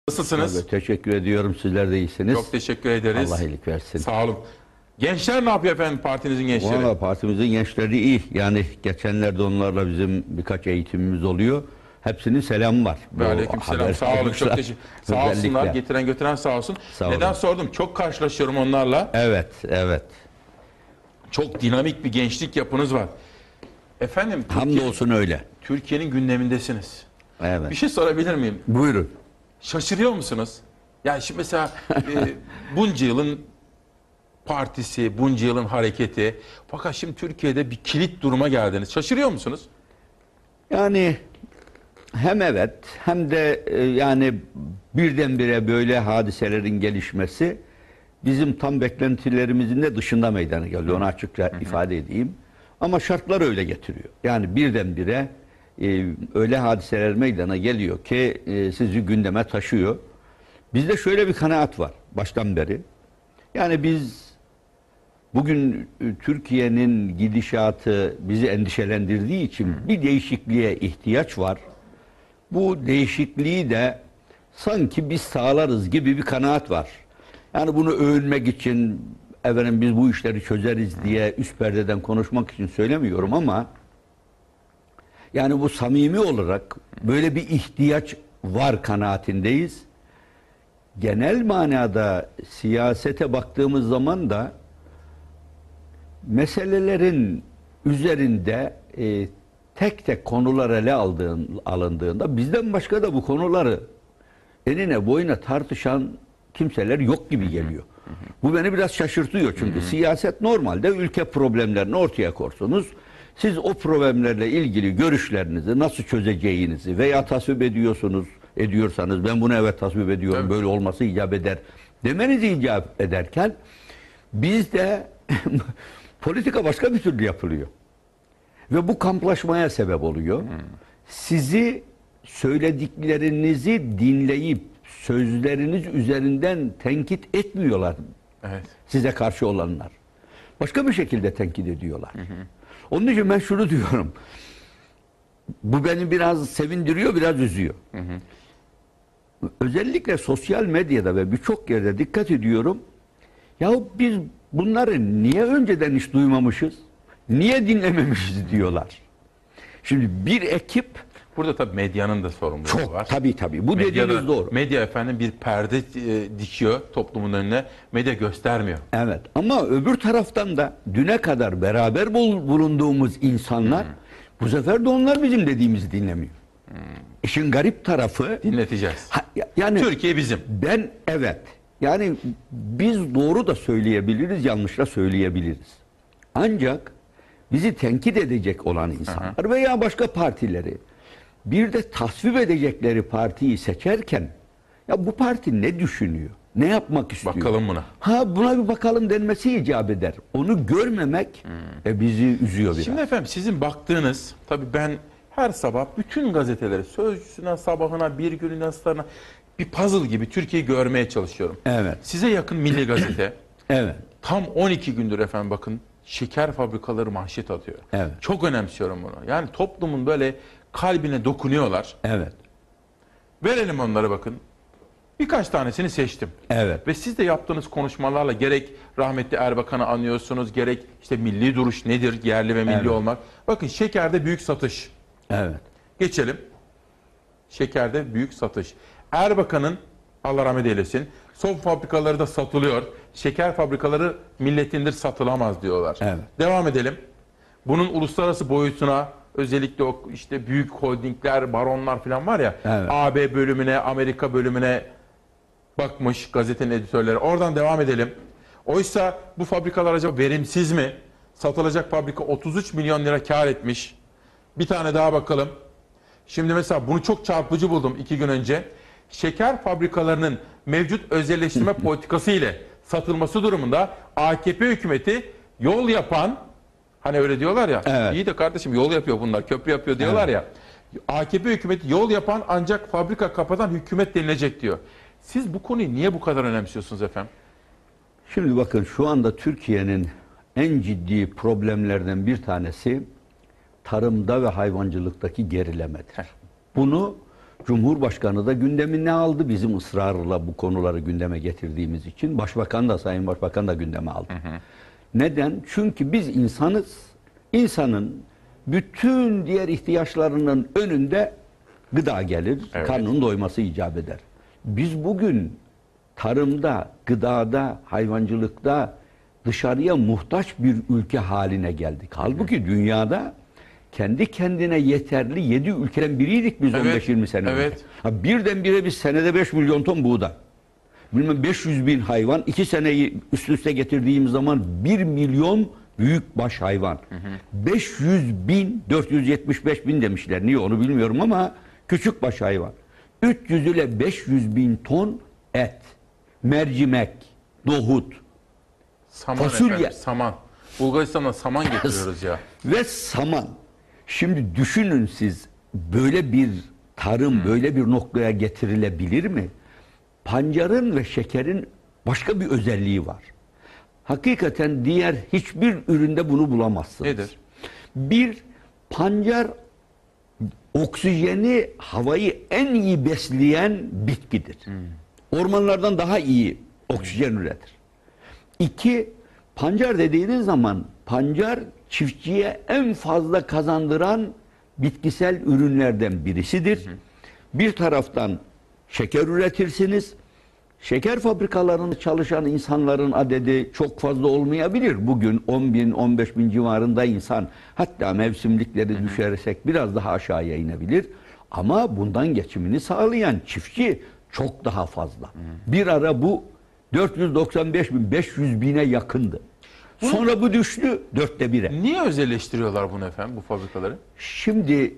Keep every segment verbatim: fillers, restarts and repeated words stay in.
Nasılsınız? Abi, teşekkür ediyorum. Sizler de iyisiniz. Çok teşekkür ederiz. Allah iyilik versin. Sağ olun. Gençler ne yapıyor efendim, partinizin gençleri? Valla partimizin gençleri iyi. Yani geçenlerde onlarla bizim birkaç eğitimimiz oluyor. Hepsinin selamı var. Aleykümselam. Sağ olun. Çok teşekkür. Sağ olsunlar. Getiren götüren sağ olsun. Sağ Neden olun. sordum? Çok karşılaşıyorum onlarla. Evet, evet. Çok dinamik bir gençlik yapınız var. Efendim, Hamdolsun öyle. Türkiye'nin gündemindesiniz. Evet. Bir şey sorabilir miyim? Buyurun. Şaşırıyor musunuz? Yani şimdi mesela e, bunca yılın partisi, bunca yılın hareketi. Fakat şimdi Türkiye'de bir kilit duruma geldiniz. Şaşırıyor musunuz? Yani hem evet hem de e, yani birdenbire böyle hadiselerin gelişmesi bizim tam beklentilerimizin de dışında meydana geliyor. Onu açıkça hı hı. ifade edeyim. Ama şartlar öyle getiriyor. Yani birdenbire e, öyle hadiseler meydana geliyor ki e, sizi gündeme taşıyor. Bizde şöyle bir kanaat var baştan beri. Yani biz bugün e, Türkiye'nin gidişatı bizi endişelendirdiği için bir değişikliğe ihtiyaç var. Bu değişikliği de sanki biz sağlarız gibi bir kanaat var. Yani bunu övünmek için, efendim biz bu işleri çözeriz diye üst perdeden konuşmak için söylemiyorum ama yani bu samimi olarak böyle bir ihtiyaç var kanaatindeyiz. Genel manada siyasete baktığımız zaman da meselelerin üzerinde e, tek tek konular ele aldığın, alındığında bizden başka da bu konuları enine boyuna tartışan kimseler yok gibi geliyor. Bu beni biraz şaşırtıyor çünkü hı hı. siyaset normalde ülke problemlerini ortaya korsunuz. Siz o problemlerle ilgili görüşlerinizi nasıl çözeceğinizi veya tasvip ediyorsunuz, ediyorsanız ben bunu evet tasvip ediyorum, evet. böyle olması icap eder demenizi icap ederken bizde politika başka bir türlü yapılıyor. Ve bu kamplaşmaya sebep oluyor. Hmm. Sizi söylediklerinizi dinleyip sözleriniz üzerinden tenkit etmiyorlar. Evet. Size karşı olanlar. Başka bir şekilde tenkit ediyorlar. Hı hı. Onun için ben şunu diyorum. Bu beni biraz sevindiriyor, biraz üzüyor. Hı hı. Özellikle sosyal medyada ve birçok yerde dikkat ediyorum. Ya biz bunları niye önceden hiç duymamışız? Niye dinlememişiz diyorlar. Şimdi bir ekip, burada tabii medyanın da sorumluluğu çok, var. Tabii tabii. Bu Medyada, dediğiniz doğru. Medya efendim bir perde e, dikiyor toplumun önüne. Medya göstermiyor. Evet. Ama öbür taraftan da düne kadar beraber bulunduğumuz insanlar hmm. bu sefer de onlar bizim dediğimizi dinlemiyor. Hmm. İşin garip tarafı dinleteceğiz. Ha, yani Türkiye bizim. Ben evet. Yani biz doğru da söyleyebiliriz, yanlış da söyleyebiliriz. Ancak bizi tenkit edecek olan insanlar hı hı. veya başka partileri bir de tasvip edecekleri partiyi seçerken ya bu parti ne düşünüyor? Ne yapmak istiyor? Bakalım buna. Ha buna bir bakalım denmesi icap eder. Onu görmemek hmm. e, bizi üzüyor biraz. Şimdi efendim sizin baktığınız, tabii ben her sabah bütün gazeteleri Sözcüsü'nden sabahına, bir gününden starına bir puzzle gibi Türkiye'yi görmeye çalışıyorum. Evet. Size yakın Milli Gazete. Evet. Tam on iki gündür efendim bakın şeker fabrikaları manşet atıyor. Evet. Çok önemsiyorum bunu. Yani toplumun böyle kalbine dokunuyorlar. Evet. Verelim onları bakın. Birkaç tanesini seçtim. Evet. Ve siz de yaptığınız konuşmalarla gerek rahmetli Erbakan'ı anıyorsunuz, gerek işte milli duruş nedir, yerli ve milli evet. olmak. Bakın şekerde büyük satış. Evet. Geçelim. Şekerde büyük satış. Erbakan'ın Allah rahmet eylesin, son fabrikaları da satılıyor. Şeker fabrikaları milletindir, satılamaz diyorlar. Evet. Devam edelim. Bunun uluslararası boyutuna, özellikle o işte büyük holdingler, baronlar falan var ya, evet. A B bölümüne, Amerika bölümüne bakmış gazetenin editörleri. Oradan devam edelim. Oysa bu fabrikalar acaba verimsiz mi? Satılacak fabrika otuz üç milyon lira kar etmiş. Bir tane daha bakalım. Şimdi mesela bunu çok çarpıcı buldum iki gün önce. Şeker fabrikalarının mevcut özelleştirme politikası ile satılması durumunda A K P hükümeti yol yapan, hani öyle diyorlar ya, evet. iyi de kardeşim yol yapıyor bunlar, köprü yapıyor diyorlar evet. ya. A K P hükümeti yol yapan ancak fabrika kapatan hükümet denilecek diyor. Siz bu konuyu niye bu kadar önemsiyorsunuz efendim? Şimdi bakın şu anda Türkiye'nin en ciddi problemlerden bir tanesi tarımda ve hayvancılıktaki gerilemedir. Bunu Cumhurbaşkanı da gündemine aldı. Bizim ısrarla bu konuları gündeme getirdiğimiz için. Başbakan da, Sayın Başbakan da gündeme aldı. Hı hı. Neden? Çünkü biz insanız. İnsanın bütün diğer ihtiyaçlarının önünde gıda gelir. Evet. Karnının doyması icap eder. Biz bugün tarımda, gıdada, hayvancılıkta dışarıya muhtaç bir ülke haline geldik. Halbuki dünyada kendi kendine yeterli yedi ülkeden biriydik biz, evet, on beş yirmi sene evet. önce. Ha, birdenbire biz senede beş milyon ton buğday, bilmem beş yüz bin hayvan, iki seneyi üst üste getirdiğimiz zaman bir milyon büyükbaş hayvan. Hı hı. beş yüz bin, dört yüz yetmiş beş bin demişler. Niye onu bilmiyorum ama küçükbaş hayvan. üç yüz ile beş yüz bin ton et, mercimek, nohut, saman fasulye. Efendim, saman. Bulgaristan'dan saman getiriyoruz ya. Ve saman. Şimdi düşünün siz, böyle bir tarım hmm. böyle bir noktaya getirilebilir mi? Pancarın ve şekerin başka bir özelliği var. Hakikaten diğer hiçbir üründe bunu bulamazsınız. Nedir? Bir, pancar oksijeni, havayı en iyi besleyen bitkidir. Hmm. Ormanlardan daha iyi oksijen hmm. üretir. İki, pancar dediğiniz zaman pancar çiftçiye en fazla kazandıran bitkisel ürünlerden birisidir. Hı hı. Bir taraftan şeker üretirsiniz. Şeker fabrikalarında çalışan insanların adedi çok fazla olmayabilir. Bugün on bin on beş bin civarında insan, hatta mevsimlikleri hı hı. düşersek biraz daha aşağıya inebilir. Ama bundan geçimini sağlayan çiftçi çok daha fazla. Hı hı. Bir ara bu dört yüz doksan beş bin beş yüz bine yakındı. Sonra bu düştü dörtte bire. Niye özelleştiriyorlar bunu efendim, bu fabrikaları? Şimdi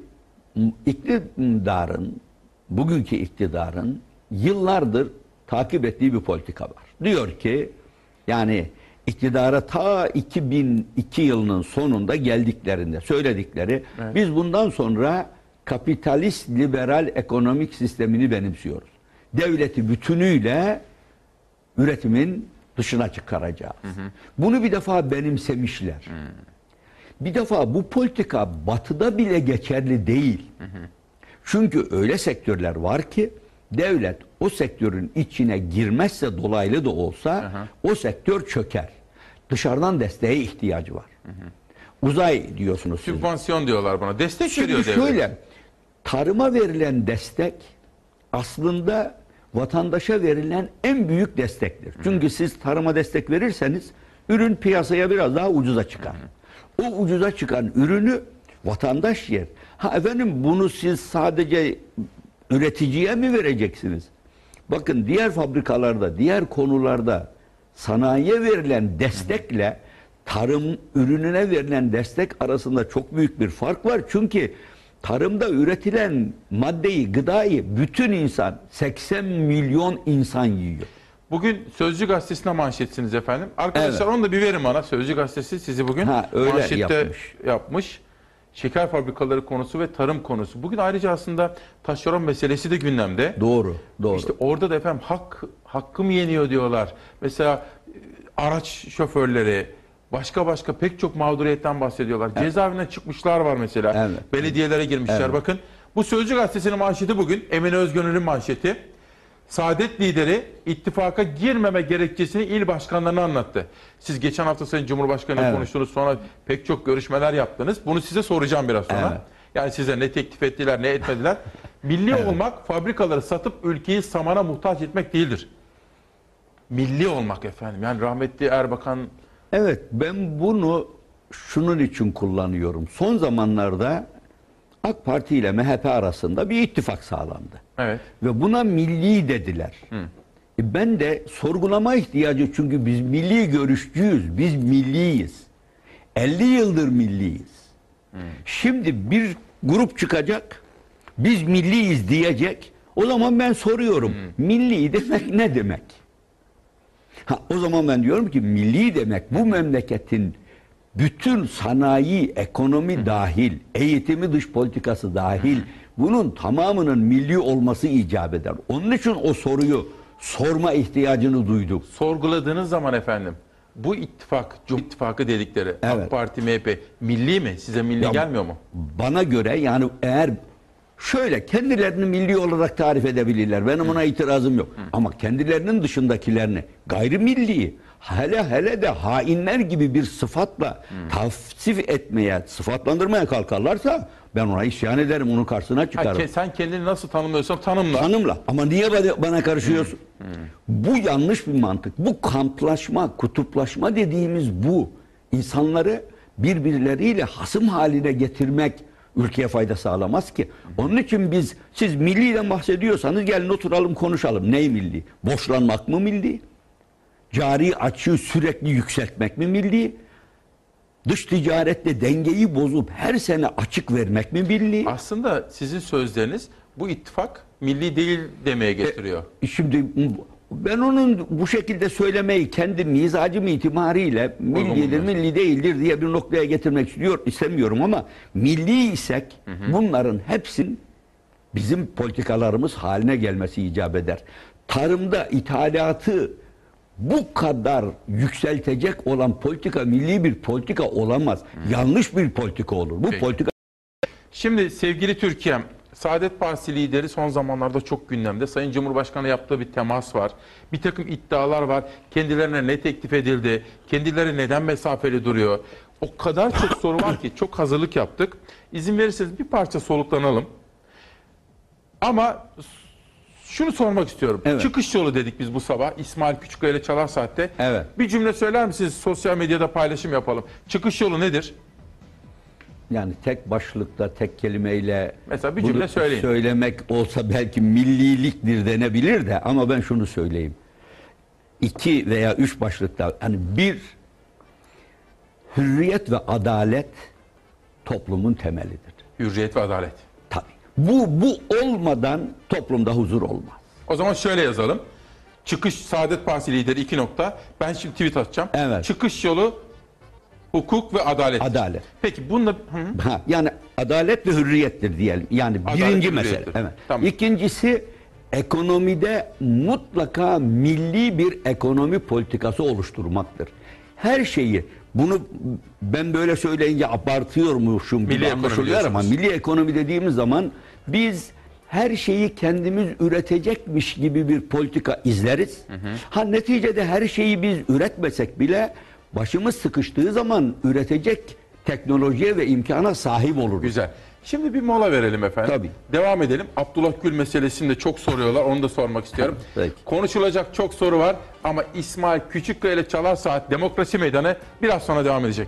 iktidarın, bugünkü iktidarın yıllardır takip ettiği bir politika var. Diyor ki, yani iktidara ta iki bin iki yılının sonunda geldiklerinde söyledikleri, evet, biz bundan sonra kapitalist liberal ekonomik sistemini benimsiyoruz. Devleti bütünüyle üretimin dışına çıkaracağız. Hı hı. Bunu bir defa benimsemişler. Hı. Bir defa bu politika batıda bile geçerli değil. Hı hı. Çünkü öyle sektörler var ki devlet o sektörün içine girmezse, dolaylı da olsa, hı hı, o sektör çöker. Dışarıdan desteğe ihtiyacı var. Hı hı. Uzay diyorsunuz. Sübvansiyon siz diyorlar buna. Destek Şimdi veriyor devlet. Şöyle, tarıma verilen destek aslında vatandaşa verilen en büyük destektir. Çünkü hı hı. siz tarıma destek verirseniz ürün piyasaya biraz daha ucuza çıkar. Hı hı. O ucuza çıkan ürünü vatandaş yer. Ha efendim, bunu siz sadece üreticiye mi vereceksiniz? Bakın, diğer fabrikalarda, diğer konularda sanayiye verilen destekle tarım ürününe verilen destek arasında çok büyük bir fark var. Çünkü tarımda üretilen maddeyi, gıdayı bütün insan, seksen milyon insan yiyor. Bugün Sözcü Gazetesi'ne manşetsiniz efendim. Arkadaşlar, evet, onu da bir verin bana. Sözcü Gazetesi sizi bugün ha, manşette yapmış. yapmış. Şeker fabrikaları konusu ve tarım konusu. Bugün ayrıca aslında taşeron meselesi de gündemde. Doğru, doğru. İşte orada da efendim hak hakkım yeniyor diyorlar. Mesela araç şoförleri, başka başka pek çok mağduriyetten bahsediyorlar. Evet. Cezaevinden çıkmışlar var mesela. Evet. Belediyelere girmişler. Evet. Bakın, bu Sözcü Gazetesi'nin manşeti bugün. Emine Özgönül'ün manşeti. Saadet lideri ittifaka girmeme gerekçesini il başkanlarına anlattı. Siz geçen hafta Sayın Cumhurbaşkanı'yla evet. konuştunuz, sonra pek çok görüşmeler yaptınız. Bunu size soracağım biraz sonra. Evet. Yani size ne teklif ettiler, ne etmediler. Milli evet. olmak, fabrikaları satıp ülkeyi samana muhtaç etmek değildir. Milli olmak efendim. Yani rahmetli Erbakan... Evet, ben bunu şunun için kullanıyorum. Son zamanlarda AK Parti ile M H P arasında bir ittifak sağlandı. Evet. Ve buna milli dediler. Hı. E ben de sorgulama ihtiyacı, çünkü biz milli görüşçüyüz, biz milliyiz. elli yıldır milliyiz. Hı. Şimdi bir grup çıkacak, biz milliyiz diyecek. O zaman ben soruyorum, hı, milli demek ne demek? Ha, o zaman ben diyorum ki milli demek bu memleketin bütün sanayi, ekonomi hı. dahil, eğitimi, dış politikası dahil, hı. bunun tamamının milli olması icap eder. Onun için o soruyu sorma ihtiyacını duyduk. Sorguladığınız zaman efendim, bu ittifak, Cumhur İttifakı dedikleri, evet, AK Parti, M H P milli mi? Size milli ya, gelmiyor mu? Bana göre, yani eğer şöyle kendilerini milli olarak tarif edebilirler. Benim ona itirazım yok. Ama kendilerinin dışındakilerini gayrimilli, hele hele de hainler gibi bir sıfatla tavsif etmeye, sıfatlandırmaya kalkarlarsa ben ona isyan ederim, onun karşısına Ha, çıkarım. ke- sen kendini nasıl tanımlıyorsan tanımla. Tanımla. Ama niye bana, bana karışıyorsun? Bu yanlış bir mantık. Bu kamplaşma, kutuplaşma dediğimiz bu. İnsanları birbirleriyle hasım haline getirmek ülkeye fayda sağlamaz ki. Onun için biz, siz milliden bahsediyorsanız gelin oturalım konuşalım. Ney milli? Boşlanmak mı milli? Cari açığı sürekli yükseltmek mi milli? Dış ticarette dengeyi bozup her sene açık vermek mi milli? Aslında sizin sözleriniz bu ittifak milli değil demeye getiriyor. E, Şimdi ben onun bu şekilde söylemeyi kendi mizacım itibariyle millidir, milli değildir diye bir noktaya getirmek istiyor, istemiyorum ama milli isek hı hı. bunların hepsinin bizim politikalarımız haline gelmesi icap eder. Tarımda ithalatı bu kadar yükseltecek olan politika milli bir politika olamaz. Hı. Yanlış bir politika olur. Bu Peki. politika. Şimdi sevgili Türkiye'm, Saadet Partisi lideri son zamanlarda çok gündemde. Sayın Cumhurbaşkanı yaptığı bir temas var. Bir takım iddialar var. Kendilerine ne teklif edildi? Kendileri neden mesafeli duruyor? O kadar çok soru var ki çok hazırlık yaptık. İzin verirseniz bir parça soluklanalım. Ama şunu sormak istiyorum. Evet. Çıkış yolu dedik biz bu sabah. İsmail Küçükkaya ile Çalar Saat'te. Evet. Bir cümle söyler misiniz? Sosyal medyada paylaşım yapalım. Çıkış yolu nedir? Yani tek başlıkta, tek kelimeyle mesela bir cümle söyleyin. Söylemek olsa belki milliliktir denebilir de ama ben şunu söyleyeyim. İki veya üç başlıkta, hani bir, hürriyet ve adalet toplumun temelidir. Hürriyet ve adalet. Tabii. Bu, bu olmadan toplumda huzur olmaz. O zaman şöyle yazalım. Çıkış Saadet Partisi lideri iki nokta. Ben şimdi tweet atacağım. Evet. Çıkış yolu hukuk ve adalet. Adalet. Peki bununla... Hı. Ha, yani adalet ve hürriyettir diyelim. Yani Adalet birinci ve mesele. hürriyettir. Evet. Tamam. İkincisi, ekonomide mutlaka milli bir ekonomi politikası oluşturmaktır. Her şeyi, bunu ben böyle söyleyince abartıyormuşum gibi Milli anlaşılıyor ama ekonomi milli ekonomi dediğimiz zaman biz her şeyi kendimiz üretecekmiş gibi bir politika izleriz. Hı hı. Ha, neticede her şeyi biz üretmesek bile başımız sıkıştığı zaman üretecek teknolojiye ve imkana sahip oluruz. Güzel. Şimdi bir mola verelim efendim. Tabii. Devam edelim. Abdullah Gül meselesini de çok soruyorlar. Onu da sormak istiyorum. Peki. Konuşulacak çok soru var ama İsmail Küçükkaya ile Çalar Saat Demokrasi Meydanı biraz sonra devam edecek.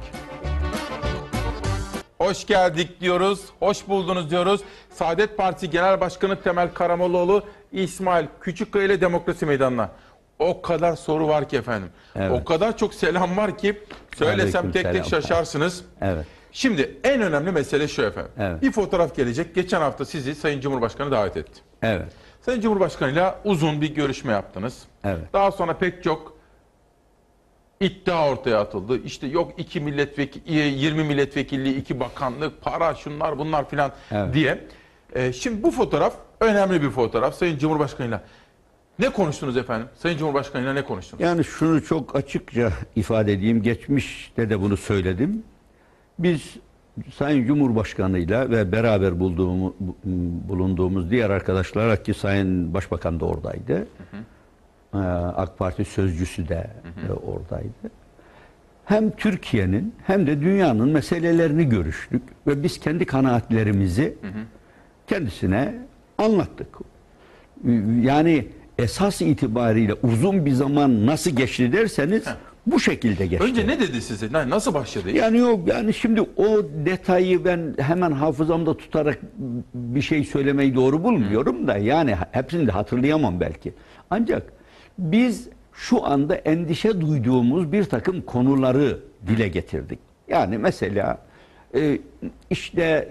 Hoş geldik diyoruz. Hoş buldunuz diyoruz. Saadet Partisi Genel Başkanı Temel Karamollaoğlu, İsmail Küçükkaya ile Demokrasi Meydanı'na. O kadar soru var ki efendim. Evet. O kadar çok selam var ki söylesem Aleyküm tek tek selam. şaşarsınız. Evet. Şimdi en önemli mesele şu efendim. Evet. Bir fotoğraf gelecek. Geçen hafta sizi Sayın Cumhurbaşkanı davet etti. Evet. Sayın Cumhurbaşkanı'yla uzun bir görüşme yaptınız. Evet. Daha sonra pek çok iddia ortaya atıldı. İşte yok iki milletvekili, yirmi milletvekilliği, iki bakanlık, para, şunlar bunlar filan Evet. diye. Ee, şimdi bu fotoğraf önemli bir fotoğraf. Sayın Cumhurbaşkanı'yla ne konuştunuz efendim? Sayın Cumhurbaşkanı'yla ne konuştunuz? Yani şunu çok açıkça ifade edeyim. Geçmişte de bunu söyledim. Biz Sayın Cumhurbaşkanı'yla ve beraber bulduğumuz, bulunduğumuz diğer arkadaşlar, ki Sayın Başbakan da oradaydı. Hı hı. AK Parti sözcüsü de hı hı. oradaydı. Hem Türkiye'nin hem de dünyanın meselelerini görüştük ve biz kendi kanaatlerimizi hı hı. kendisine anlattık. Yani esas itibariyle uzun bir zaman nasıl geçti derseniz Heh. bu şekilde geçti. Önce ne dedi size? Nasıl başladı? Yani yok, yani şimdi o detayı ben hemen hafızamda tutarak bir şey söylemeyi doğru bulmuyorum da yani hepsini de hatırlayamam belki. Ancak biz şu anda endişe duyduğumuz bir takım konuları dile getirdik. Yani mesela işte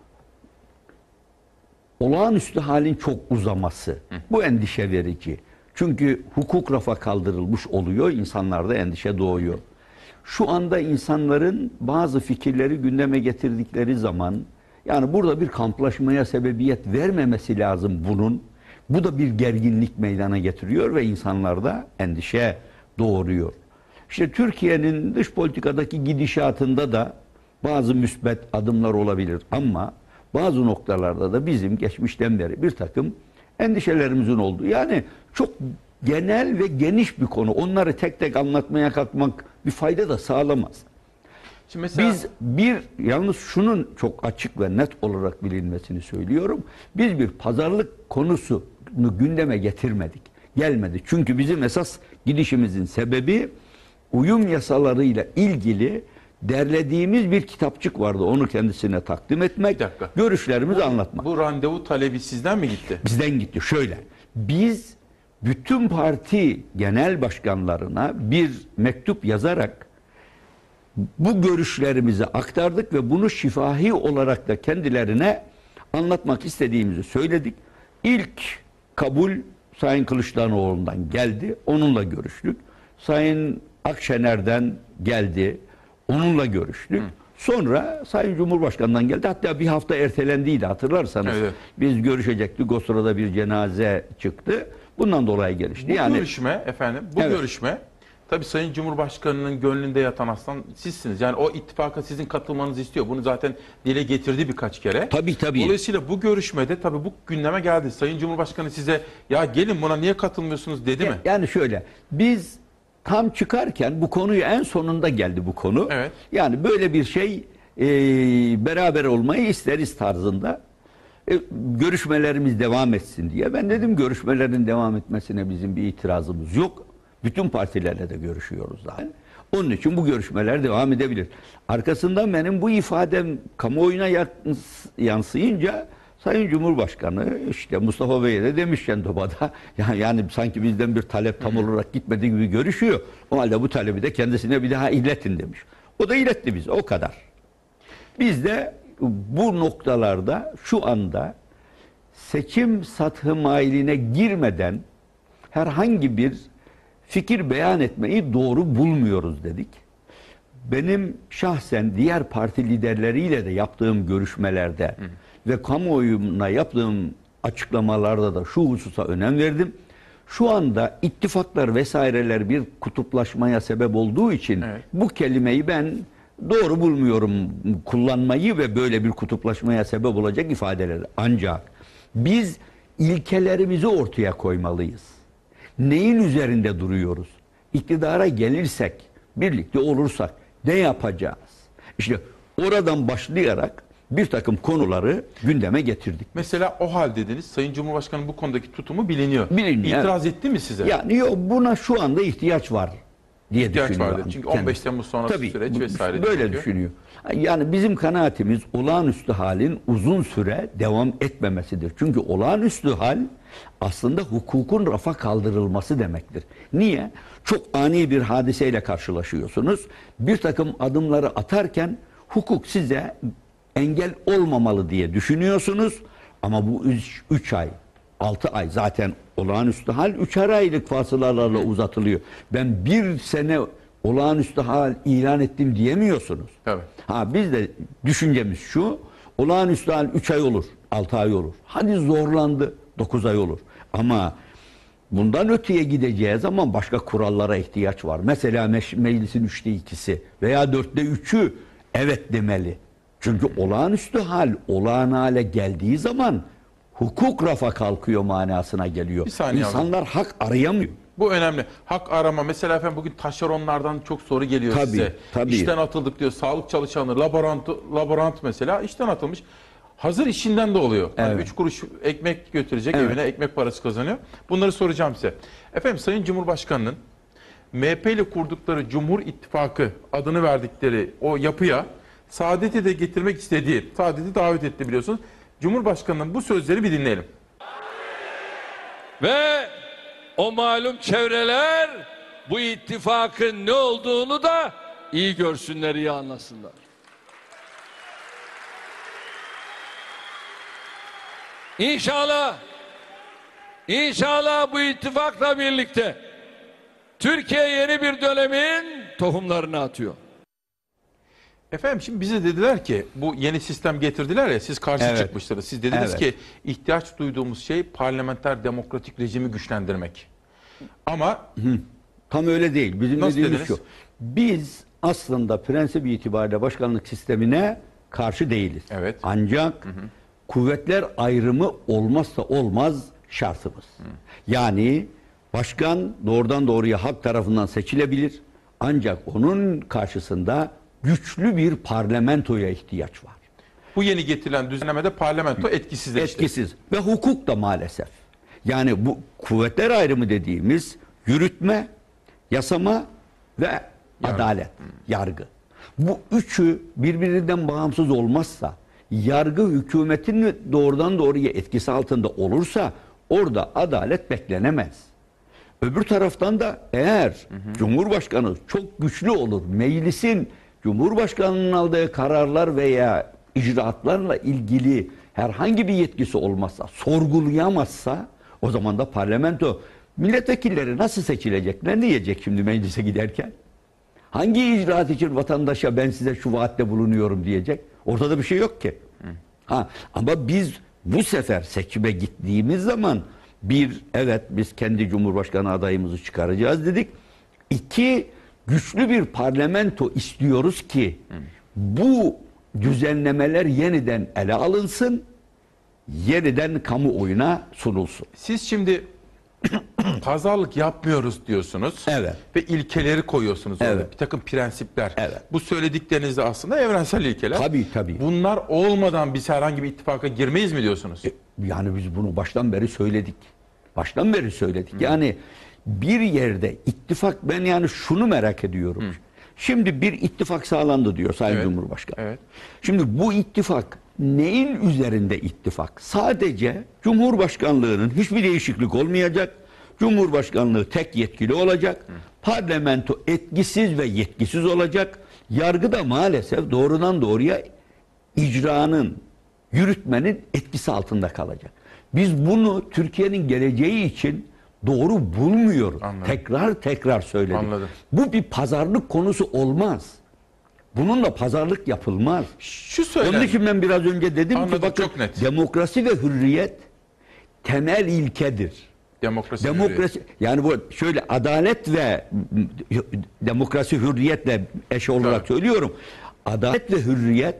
olağanüstü halin çok uzaması. Bu endişe verici. Çünkü hukuk rafa kaldırılmış oluyor, insanlarda endişe doğuyor. Şu anda insanların bazı fikirleri gündeme getirdikleri zaman, yani burada bir kamplaşmaya sebebiyet vermemesi lazım bunun. Bu da bir gerginlik meydana getiriyor ve insanlarda endişe doğuruyor. İşte Türkiye'nin dış politikadaki gidişatında da bazı müsbet adımlar olabilir ama bazı noktalarda da bizim geçmişten beri bir takım endişelerimizin olduğu. Yani çok genel ve geniş bir konu. Onları tek tek anlatmaya kalkmak bir fayda da sağlamaz. Şimdi mesela... Biz bir, yalnız şunun çok açık ve net olarak bilinmesini söylüyorum. Biz bir pazarlık konusunu gündeme getirmedik. Gelmedi. Çünkü bizim esas gidişimizin sebebi uyum yasalarıyla ilgili derlediğimiz bir kitapçık vardı. Onu kendisine takdim etmek, görüşlerimizi bu, anlatmak. Bu randevu talebi sizden mi gitti? Bizden gitti. Şöyle, biz bütün parti genel başkanlarına bir mektup yazarak bu görüşlerimizi aktardık ve bunu şifahi olarak da kendilerine anlatmak istediğimizi söyledik. İlk kabul Sayın Kılıçdaroğlu'ndan geldi. Onunla görüştük. Sayın Akşener'den geldi. Onunla görüştük. Hı. Sonra Sayın Cumhurbaşkanı'ndan geldi. Hatta bir hafta ertelendiydi hatırlarsanız. Evet. Biz görüşecektik. O sırada bir cenaze çıktı. Bundan dolayı gelişti. Bu yani, görüşme efendim, bu evet. görüşme tabii Sayın Cumhurbaşkanı'nın gönlünde yatan aslan sizsiniz. Yani o ittifaka sizin katılmanızı istiyor. Bunu zaten dile getirdi birkaç kere. Tabii tabii. Dolayısıyla bu görüşmede tabii bu gündeme geldi. Sayın Cumhurbaşkanı size ya gelin buna niye katılmıyorsunuz dedi ya, mi? Yani şöyle, biz tam çıkarken bu konuyu en sonunda geldi bu konu. Evet. Yani böyle bir şey e, beraber olmayı isteriz tarzında. E, görüşmelerimiz devam etsin diye. Ben dedim görüşmelerin devam etmesine bizim bir itirazımız yok. Bütün partilerle de görüşüyoruz zaten. Onun için bu görüşmeler devam edebilir. Arkasından benim bu ifadem kamuoyuna yansıyınca Sayın Cumhurbaşkanı işte Mustafa Bey'e de demiş Şentopa'da yani, yani sanki bizden bir talep tam olarak gitmedi gibi görüşüyor. O halde bu talebi de kendisine bir daha iletin demiş. O da iletti bize o kadar. Biz de bu noktalarda şu anda seçim sathı mailine girmeden herhangi bir fikir beyan etmeyi doğru bulmuyoruz dedik. Benim şahsen diğer parti liderleriyle de yaptığım görüşmelerde Hı. ve kamuoyuna yaptığım açıklamalarda da şu hususa önem verdim. Şu anda ittifaklar vesaireler bir kutuplaşmaya sebep olduğu için evet. bu kelimeyi ben doğru bulmuyorum kullanmayı ve böyle bir kutuplaşmaya sebep olacak ifadeler. Ancak biz ilkelerimizi ortaya koymalıyız. Neyin üzerinde duruyoruz? İktidara gelirsek, birlikte olursak ne yapacağız? İşte oradan başlayarak bir takım konuları gündeme getirdik. Mesela o hal dediniz. Sayın Cumhurbaşkanı bu konudaki tutumu biliniyor. Biliniyor. İtiraz etti mi size? Yani yok, buna şu anda ihtiyaç var diye ihtiyaç düşünüyor. Vardı. Çünkü on beş Temmuz sonrası Tabii, süreç vesaire. Böyle diyor. düşünüyor. Yani bizim kanaatimiz olağanüstü halin uzun süre devam etmemesidir. Çünkü olağanüstü hal aslında hukukun rafa kaldırılması demektir. Niye? Çok ani bir hadiseyle karşılaşıyorsunuz. Bir takım adımları atarken hukuk size engel olmamalı diye düşünüyorsunuz. Ama bu üç ay, altı ay zaten olağanüstü hal üçer aylık fasılalarla uzatılıyor. Ben bir sene olağanüstü hal ilan ettim diyemiyorsunuz. Evet. Ha, biz de düşüncemiz şu, olağanüstü hal üç ay olur, altı ay olur. Hadi zorlandı, dokuz ay olur. Ama bundan öteye gideceği zaman başka kurallara ihtiyaç var. Mesela meclisin üçte ikisi veya dörtte üçü evet demeli. Çünkü olağanüstü hal olağan hale geldiği zaman hukuk rafa kalkıyor manasına geliyor. İnsanlar abi. hak arayamıyor. Bu önemli. Hak arama. Mesela efendim bugün taşeronlardan çok soru geliyor tabii, size. Tabii. İşten atıldık diyor. Sağlık çalışanları, laborant, laborant mesela işten atılmış. Hazır işinden de oluyor. Evet. Hani üç kuruş ekmek götürecek evet. evine, ekmek parası kazanıyor. Bunları soracağım size. Efendim Sayın Cumhurbaşkanı'nın M H P ile kurdukları Cumhur İttifakı adını verdikleri o yapıya Saadet'i de getirmek istediği, Saadet'i davet etti biliyorsunuz. Cumhurbaşkanı'nın bu sözleri bir dinleyelim. Ve o malum çevreler bu ittifakın ne olduğunu da iyi görsünler, iyi anlasınlar. İnşallah, inşallah bu ittifakla birlikte Türkiye yeni bir dönemin tohumlarını atıyor. Efendim şimdi bize dediler ki bu yeni sistem getirdiler ya, siz karşı evet. çıkmıştınız. Siz dediniz evet. ki ihtiyaç duyduğumuz şey parlamenter demokratik rejimi güçlendirmek. Ama Hı. tam öyle değil. Bizim nasıl dediğimiz dediniz? şu. Biz aslında prensip itibariyle başkanlık sistemine karşı değiliz. Evet. Ancak hı hı. kuvvetler ayrımı olmazsa olmaz şartımız. Hı. Yani başkan doğrudan doğruya halk tarafından seçilebilir. Ancak onun karşısında güçlü bir parlamentoya ihtiyaç var. Bu yeni getirilen düzenlemede parlamento etkisizleşti. Etkisiz ve hukuk da maalesef. Yani bu kuvvetler ayrımı dediğimiz yürütme, yasama ve yargı. Adalet, hmm. yargı. Bu üçü birbirinden bağımsız olmazsa, yargı hükümetin doğrudan doğruya etkisi altında olursa orada adalet beklenemez. Öbür taraftan da eğer hı hı. Cumhurbaşkanı çok güçlü olur, meclisin Cumhurbaşkanı'nın aldığı kararlar veya icraatlarla ilgili herhangi bir yetkisi olmazsa, sorgulayamazsa o zaman da parlamento milletvekilleri nasıl seçilecek? Ne diyecek şimdi meclise giderken? Hangi icraat için vatandaşa ben size şu vaatte bulunuyorum diyecek? Ortada bir şey yok ki. Hı. Ha, ama biz bu sefer seçime gittiğimiz zaman bir, evet biz kendi Cumhurbaşkanı adayımızı çıkaracağız dedik. İki, güçlü bir parlamento istiyoruz ki Hı. bu düzenlemeler yeniden ele alınsın, yeniden kamuoyuna sunulsun. Siz şimdi pazarlık yapmıyoruz diyorsunuz. Evet. Ve ilkeleri koyuyorsunuz. Evet. Orada. Bir takım prensipler. Evet. Bu söyledikleriniz de aslında evrensel ilkeler. Tabii tabii. Bunlar olmadan biz herhangi bir ittifaka girmeyiz mi diyorsunuz? E, yani biz bunu baştan beri söyledik. Baştan beri söyledik. Hı. Yani bir yerde ittifak, ben yani şunu merak ediyorum. Hı. Şimdi bir ittifak sağlandı diyor Sayın evet. Cumhurbaşkanı. Evet. Şimdi bu ittifak neyin üzerinde ittifak? Sadece Cumhurbaşkanlığının hiçbir değişiklik olmayacak. Cumhurbaşkanlığı tek yetkili olacak. Hı. Parlamento etkisiz ve yetkisiz olacak. Yargı da maalesef doğrudan doğruya icranın, yürütmenin etkisi altında kalacak. Biz bunu Türkiye'nin geleceği için doğru bulmuyoruz. Anladım. Tekrar tekrar söyledik. Anladım. Bu bir pazarlık konusu olmaz. Bununla pazarlık yapılmaz. Şu söylen. Onun için ben biraz önce dedim Anladım, ki bakın çok net. demokrasi ve hürriyet temel ilkedir. Demokrasi, demokrasi hürriyet. Yani bu şöyle adalet ve demokrasi hürriyetle eş olarak evet. söylüyorum. Adalet ve hürriyet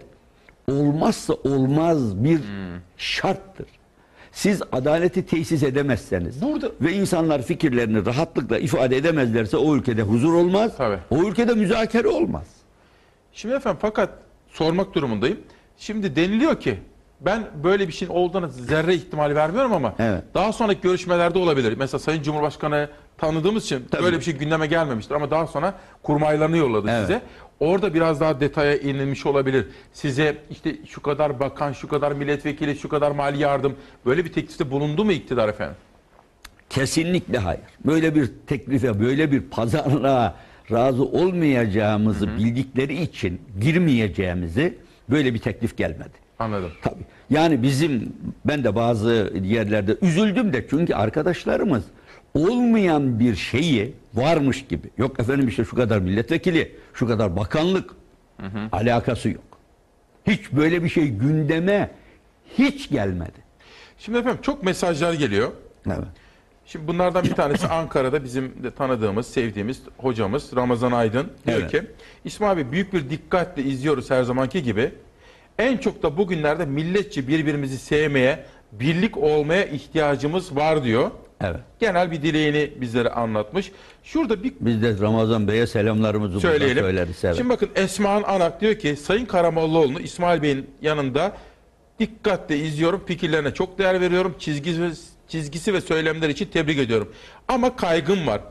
olmazsa olmaz bir hmm. şarttır. Siz adaleti tesis edemezseniz Burada... ve insanlar fikirlerini rahatlıkla ifade edemezlerse o ülkede huzur olmaz. Tabii. O ülkede müzakere olmaz. Şimdi efendim fakat sormak durumundayım. Şimdi deniliyor ki ben böyle bir şeyin olduğuna zerre ihtimali vermiyorum ama evet. daha sonraki görüşmelerde olabilir. Mesela Sayın Cumhurbaşkanı tanıdığımız için Tabii. böyle bir şey gündeme gelmemiştir ama daha sonra kurmaylarını yolladı evet. size. Orada biraz daha detaya inilmiş olabilir. Size işte şu kadar bakan, şu kadar milletvekili, şu kadar mali yardım böyle bir teklifte bulundu mu iktidar efendim? Kesinlikle hayır. Böyle bir teklife, böyle bir pazarlığa razı olmayacağımızı hı hı. bildikleri için girmeyeceğimizi böyle bir teklif gelmedi. Anladım. Tabii. Yani bizim, ben de bazı yerlerde üzüldüm de çünkü arkadaşlarımız olmayan bir şeyi varmış gibi. Yok efendim işte şu kadar milletvekili, şu kadar bakanlık hı hı. alakası yok. Hiç böyle bir şey gündeme hiç gelmedi. Şimdi efendim çok mesajlar geliyor. Evet. Şimdi bunlardan bir tanesi Ankara'da bizim de tanıdığımız, sevdiğimiz hocamız Ramazan Aydın diyor evet. ki İsmail abi büyük bir dikkatle izliyoruz her zamanki gibi. En çok da bugünlerde milletçe birbirimizi sevmeye, birlik olmaya ihtiyacımız var diyor. Evet. Genel bir dileğini bizlere anlatmış. Şurada bir... Biz de Ramazan Bey'e selamlarımızı söyleyelim. söyleriz. Evet. Şimdi bakın Esma'nın Anak diyor ki Sayın Karamollaoğlu'nu İsmail Bey'in yanında dikkatle izliyorum. Fikirlerine çok değer veriyorum. Çizgisi, çizgisi ve söylemler için tebrik ediyorum. Ama kaygım var.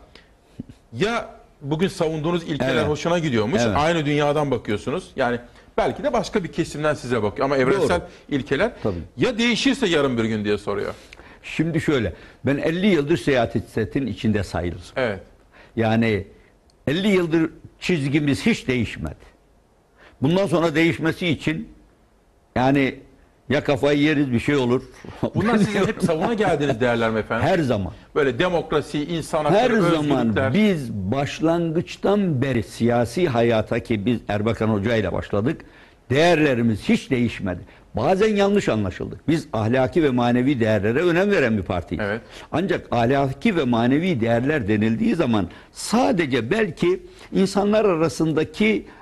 Ya bugün savunduğunuz ilkeler evet. hoşuna gidiyormuş. Evet. Aynı dünyadan bakıyorsunuz. Yani belki de başka bir kesimden size bakıyor. Ama evrensel Doğru. ilkeler Tabii. ya değişirse yarın bir gün diye soruyor. Şimdi şöyle, ben elli yıldır siyasetin içinde sayılırım. Evet. Yani elli yıldır çizgimiz hiç değişmedi. Bundan sonra değişmesi için yani ya kafayı yeriz bir şey olur. Bunlar sizin hep savuna geldiğiniz değerler mi efendim? Her zaman. Böyle demokrasi, insan hakları, Her özgürlükler. zaman biz başlangıçtan beri siyasi hayata ki biz Erbakan Hoca ile başladık. Değerlerimiz hiç değişmedi. Bazen yanlış anlaşıldık. Biz ahlaki ve manevi değerlere önem veren bir partiyiz. Evet. Ancak ahlaki ve manevi değerler denildiği zaman sadece belki insanlar arasındaki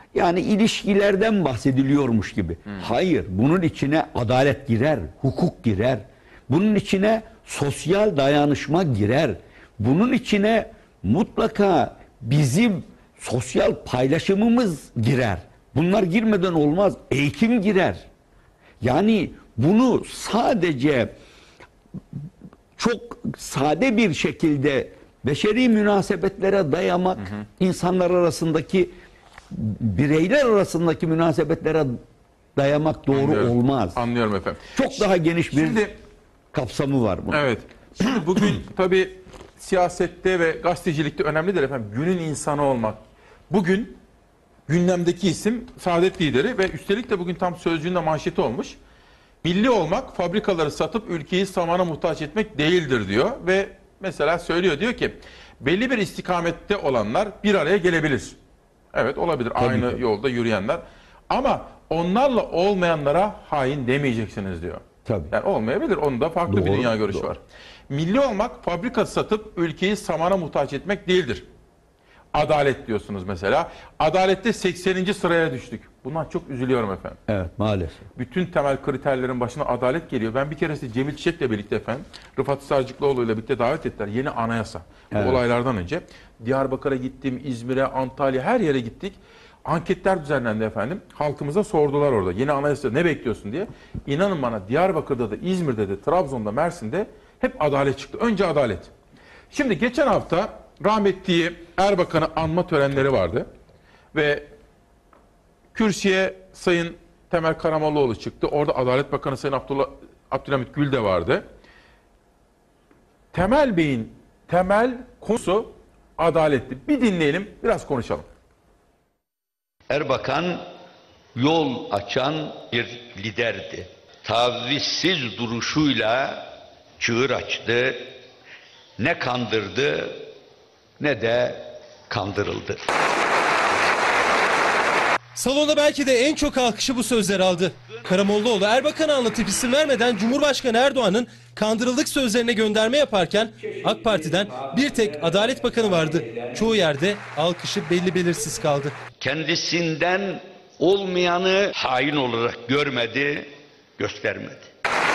Yani ilişkilerden bahsediliyormuş gibi. Hmm. Hayır, bunun içine adalet girer, hukuk girer. Bunun içine sosyal dayanışma girer. Bunun içine mutlaka bizim sosyal paylaşımımız girer. Bunlar girmeden olmaz. Eğitim girer. Yani bunu sadece çok sade bir şekilde beşeri münasebetlere dayamak, hı hı. insanlar arasındaki, bireyler arasındaki münasebetlere dayamak doğru Anlıyorum. olmaz. Anlıyorum efendim. Çok daha geniş bir Şimdi, kapsamı var bunun. Evet. Şimdi bugün tabii siyasette ve gazetecilikte önemlidir efendim. Günün insanı olmak. Bugün gündemdeki isim Saadet Lideri ve üstelik de bugün tam Sözcü'nün manşeti olmuş. Milli olmak fabrikaları satıp ülkeyi samana muhtaç etmek değildir diyor ve mesela söylüyor, diyor ki belli bir istikamette olanlar bir araya gelebilir. Evet, olabilir. Tabii Aynı ki. yolda yürüyenler. Ama onlarla olmayanlara hain demeyeceksiniz diyor. Tabii. Yani olmayabilir. Onun da farklı doğru, bir dünya görüşü doğru. var. Milli olmak fabrika satıp ülkeyi samana muhtaç etmek değildir. Adalet diyorsunuz mesela. Adalette sekseninci sıraya düştük. Bundan çok üzülüyorum efendim. Evet, maalesef. Bütün temel kriterlerin başına adalet geliyor. Ben bir keresinde Cemil Çiçek'le birlikte efendim, Rıfat Sarcıklıoğlu ile birlikte davet ettiler. Yeni anayasa. Evet. Bu olaylardan önce. Diyarbakır'a gittim, İzmir'e, Antalya, her yere gittik. Anketler düzenlendi efendim. Halkımıza sordular orada. Yeni anayasa ne bekliyorsun diye. İnanın bana, Diyarbakır'da da, İzmir'de de, Trabzon'da, Mersin'de hep adalet çıktı. Önce adalet. Şimdi geçen hafta rahmetli Erbakan'ı anma törenleri vardı. Ve kürsüye Sayın Temel Karamollaoğlu çıktı. Orada Adalet Bakanı Sayın Abdullah, Abdülhamit Gül de vardı. Temel Bey'in temel konusu adaletti. Bir dinleyelim, biraz konuşalım. Erbakan yol açan bir liderdi. Tavizsiz duruşuyla çığır açtı. Ne kandırdı ne de kandırıldı. Salonda belki de en çok alkışı bu sözler aldı. Karamollaoğlu Erbakan'a anlatıp isim vermeden Cumhurbaşkanı Erdoğan'ın kandırıldık sözlerine gönderme yaparken AK Parti'den bir tek Adalet Bakanı vardı. Çoğu yerde alkışı belli belirsiz kaldı. Kendisinden olmayanı hain olarak görmedi, göstermedi.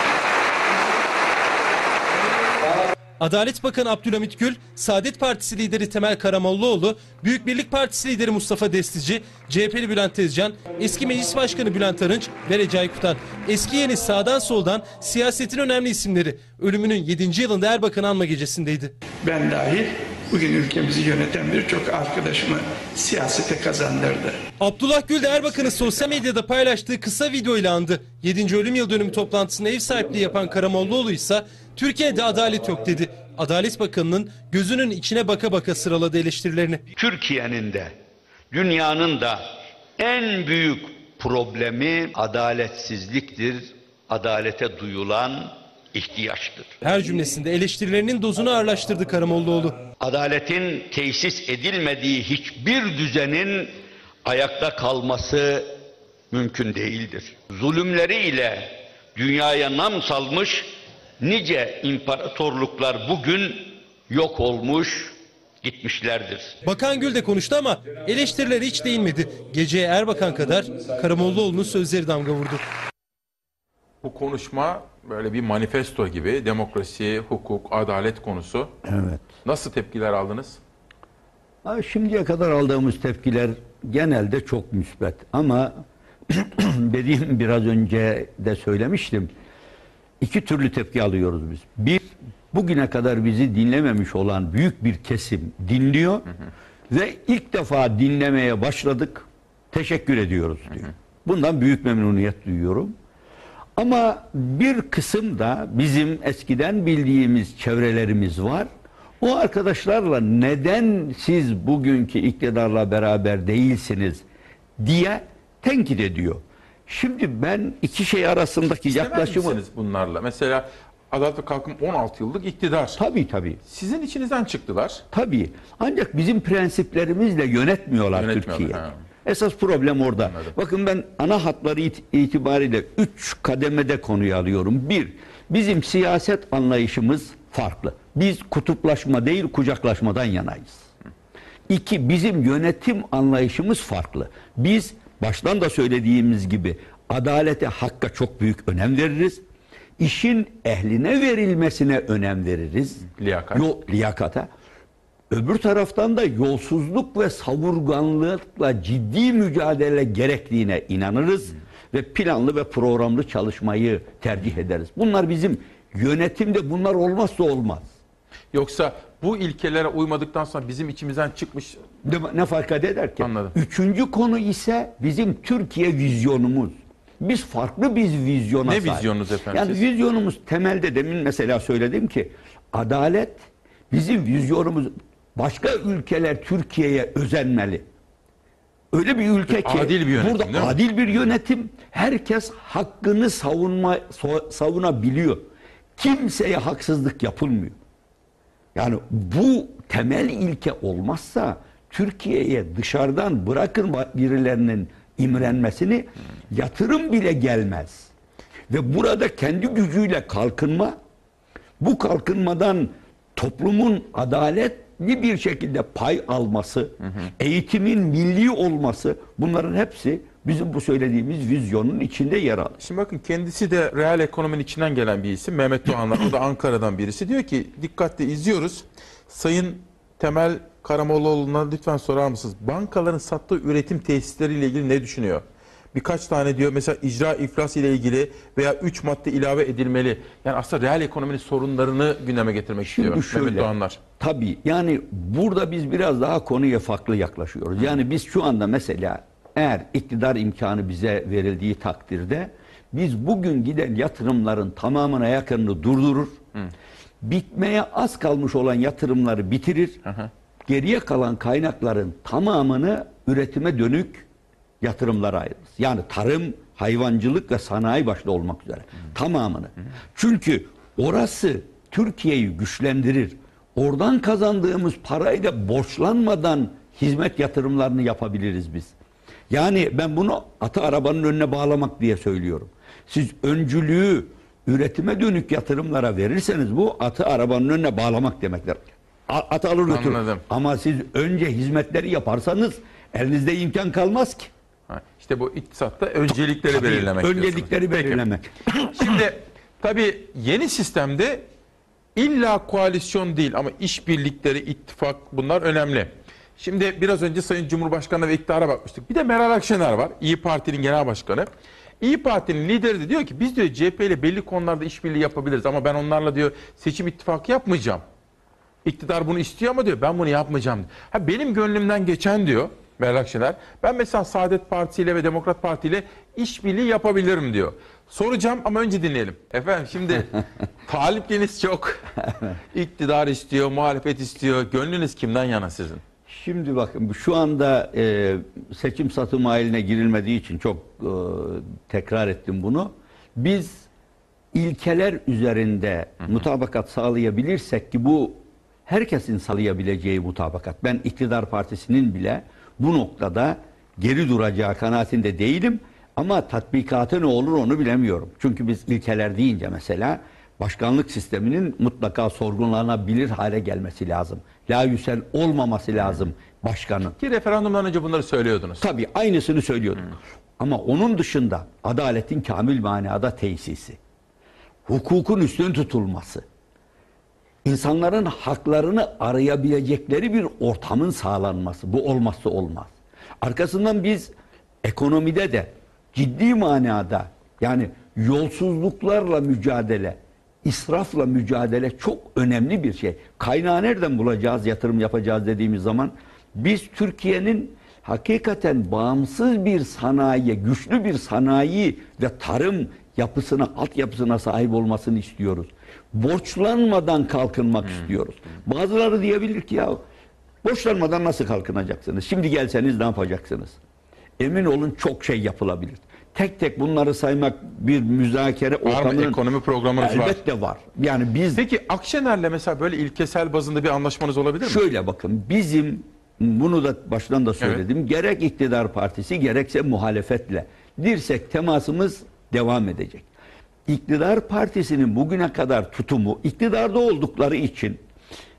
Adalet Bakanı Abdülhamit Gül, Saadet Partisi lideri Temel Karamollaoğlu, Büyük Birlik Partisi lideri Mustafa Destici, C H P'li Bülent Tezcan, eski Meclis Başkanı Bülent Arınç ve Recai Kutan. Eski yeni sağdan soldan siyasetin önemli isimleri ölümünün yedinci yılında Erbakan'ı anma gecesindeydi. Ben dahil bugün ülkemizi yöneten birçok arkadaşımı siyasete kazandırdı. Abdullah Gül de Erbakan'ı sosyal medyada paylaştığı kısa videoyla andı. yedinci ölüm yıl dönümü toplantısında ev sahipliği yapan Karamollaoğlu ise Türkiye'de adalet yok dedi. Adalet Bakanı'nın gözünün içine baka baka sıraladı eleştirilerini. Türkiye'nin de dünyanın da en büyük problemi adaletsizliktir. Adalete duyulan ihtiyaçtır. Her cümlesinde eleştirilerinin dozunu ağırlaştırdı Karamollaoğlu. Adaletin tesis edilmediği hiçbir düzenin ayakta kalması mümkün değildir. Zulümleriyle dünyaya nam salmış nice imparatorluklar bugün yok olmuş, gitmişlerdir. Bakan Gül de konuştu ama eleştirileri hiç değinmedi. Geceye Erbakan kadar Karamollaoğlu'nun sözleri damga vurdu. Bu konuşma böyle bir manifesto gibi, demokrasi, hukuk, adalet konusu. Evet. Nasıl tepkiler aldınız? Şimdiye kadar aldığımız tepkiler genelde çok müsbet. Ama dediğim biraz önce de söylemiştim. İki türlü tepki alıyoruz biz. Bir, bugüne kadar bizi dinlememiş olan büyük bir kesim dinliyor. Hı hı. Ve ilk defa dinlemeye başladık. Teşekkür ediyoruz diyor. Hı hı. Bundan büyük memnuniyet duyuyorum. Ama bir kısım da bizim eskiden bildiğimiz çevrelerimiz var. O arkadaşlarla neden siz bugünkü iktidarla beraber değilsiniz diye tenkit ediyor. Şimdi ben iki şey arasındaki İstemez yaklaşımı... misiniz bunlarla? Mesela Adalet ve Kalkınma on altı yıllık iktidar. Tabii tabii. Sizin içinizden çıktılar. Tabii. Ancak bizim prensiplerimizle yönetmiyorlar, yönetmiyorlar Türkiye'yi. Esas problem orada. Anladım. Bakın ben ana hatları it itibariyle üç kademede konuyu alıyorum. Bir, bizim siyaset anlayışımız farklı. Biz kutuplaşma değil kucaklaşmadan yanayız. İki, bizim yönetim anlayışımız farklı. Biz baştan da söylediğimiz gibi adalete, hakka çok büyük önem veririz. İşin ehline verilmesine önem veririz. Liyakat. Yo, liyakata. Öbür taraftan da yolsuzluk ve savurganlıkla ciddi mücadele gerektiğine inanırız ve planlı ve programlı çalışmayı tercih ederiz. Bunlar bizim yönetimde, bunlar olmazsa olmaz. Yoksa bu ilkelere uymadıktan sonra bizim içimizden çıkmış... Ne, ne fark eder ki? Anladım. Üçüncü konu ise bizim Türkiye vizyonumuz. Biz farklı bir vizyona Ne sahip. vizyonunuz efendim Yani siz? vizyonumuz temelde, demin mesela söyledim ki adalet bizim vizyonumuz. Başka ülkeler Türkiye'ye özenmeli. Öyle bir ülke ki Adil bir yönetim, burada değil mi? adil bir yönetim, herkes hakkını savunma so- savunabiliyor. Kimseye haksızlık yapılmıyor. Yani bu temel ilke olmazsa Türkiye'ye dışarıdan bırakın birilerinin imrenmesini, yatırım bile gelmez. Ve burada kendi gücüyle kalkınma, bu kalkınmadan toplumun adaletli bir şekilde pay alması, hı hı. eğitimin milli olması, bunların hepsi bizim bu söylediğimiz vizyonun içinde yer alır. Şimdi bakın, kendisi de reel ekonominin içinden gelen bir isim. Mehmet Doğanlar, o da Ankara'dan birisi. Diyor ki dikkatle izliyoruz. Sayın Temel Karamollaoğlu'na lütfen sorar mısınız? Bankaların sattığı üretim tesisleriyle ilgili ne düşünüyor? Birkaç tane diyor mesela icra iflas ile ilgili veya üç madde ilave edilmeli. Yani aslında reel ekonominin sorunlarını gündeme getirmek Şimdi istiyor şöyle, Mehmet Doğanlar. Tabii yani burada biz biraz daha konuya farklı yaklaşıyoruz. Yani biz şu anda mesela eğer iktidar imkanı bize verildiği takdirde biz bugün giden yatırımların tamamına yakınını durdurur. Hı. Bitmeye az kalmış olan yatırımları bitirir. Hı hı. Geriye kalan kaynakların tamamını üretime dönük yatırımlara ayırırız. Yani tarım, hayvancılık ve sanayi başta olmak üzere. Hı. Tamamını. Hı. Çünkü orası Türkiye'yi güçlendirir. Oradan kazandığımız parayı da borçlanmadan hizmet yatırımlarını yapabiliriz biz. Yani ben bunu atı arabanın önüne bağlamak diye söylüyorum. Siz öncülüğü üretime dönük yatırımlara verirseniz bu atı arabanın önüne bağlamak demektir. Atı alır götürür. Ama siz önce hizmetleri yaparsanız elinizde imkan kalmaz ki. Ha, işte bu iktisatta öncelikleri tabii, belirlemek. Öncelikleri belirlemek. Şimdi tabii yeni sistemde illa koalisyon değil ama işbirlikleri, ittifak, bunlar önemli. Şimdi biraz önce Sayın Cumhurbaşkanı ve iktidara bakmıştık. Bir de Meral Akşener var, İyi Parti'nin genel başkanı. İyi Parti'nin lideri de diyor ki biz diyor C H P ile belli konularda işbirliği yapabiliriz ama ben onlarla diyor seçim ittifakı yapmayacağım. İktidar bunu istiyor ama diyor ben bunu yapmayacağım. Ha, benim gönlümden geçen diyor Meral Akşener, ben mesela Saadet Partisi ile ve Demokrat Parti ile işbirliği yapabilirim diyor. Soracağım ama önce dinleyelim. Efendim şimdi talipliğiniz çok. İktidar istiyor, muhalefet istiyor. Gönlünüz kimden yana sizin? Şimdi bakın şu anda e, seçim satım haline girilmediği için çok e, tekrar ettim bunu. Biz ilkeler üzerinde hı hı. mutabakat sağlayabilirsek ki bu herkesin sağlayabileceği mutabakat. Ben iktidar partisinin bile bu noktada geri duracağı kanaatinde değilim. Ama tatbikatı ne olur onu bilemiyorum. Çünkü biz ilkeler deyince mesela başkanlık sisteminin mutlaka sorgulanabilir hale gelmesi lazım. Layüsel olmaması lazım başkanın. Ki referandumdan önce bunları söylüyordunuz. Tabii aynısını söylüyorduk. Hmm. Ama onun dışında adaletin kamil manada tesisi, hukukun üstün tutulması, insanların haklarını arayabilecekleri bir ortamın sağlanması, bu olmazsa olmaz. Arkasından biz ekonomide de ciddi manada yani yolsuzluklarla mücadele, israfla mücadele çok önemli bir şey. Kaynağı nereden bulacağız, yatırım yapacağız dediğimiz zaman biz Türkiye'nin hakikaten bağımsız bir sanayiye, güçlü bir sanayi ve tarım yapısına, altyapısına sahip olmasını istiyoruz. Borçlanmadan kalkınmak hmm. istiyoruz. Bazıları diyebilir ki ya borçlanmadan nasıl kalkınacaksınız? Şimdi gelseniz ne yapacaksınız? Emin olun çok şey yapılabilir. Tek tek bunları saymak bir müzakere ortamının... Ekonomi programınız var. Elbette var. Yani biz... Peki Akşener'le mesela böyle ilkesel bazında bir anlaşmanız olabilir mi? Şöyle bakın, bizim bunu da baştan da söyledim. Evet. Gerek iktidar partisi gerekse muhalefetle dirsek temasımız devam edecek. İktidar partisinin bugüne kadar tutumu, iktidarda oldukları için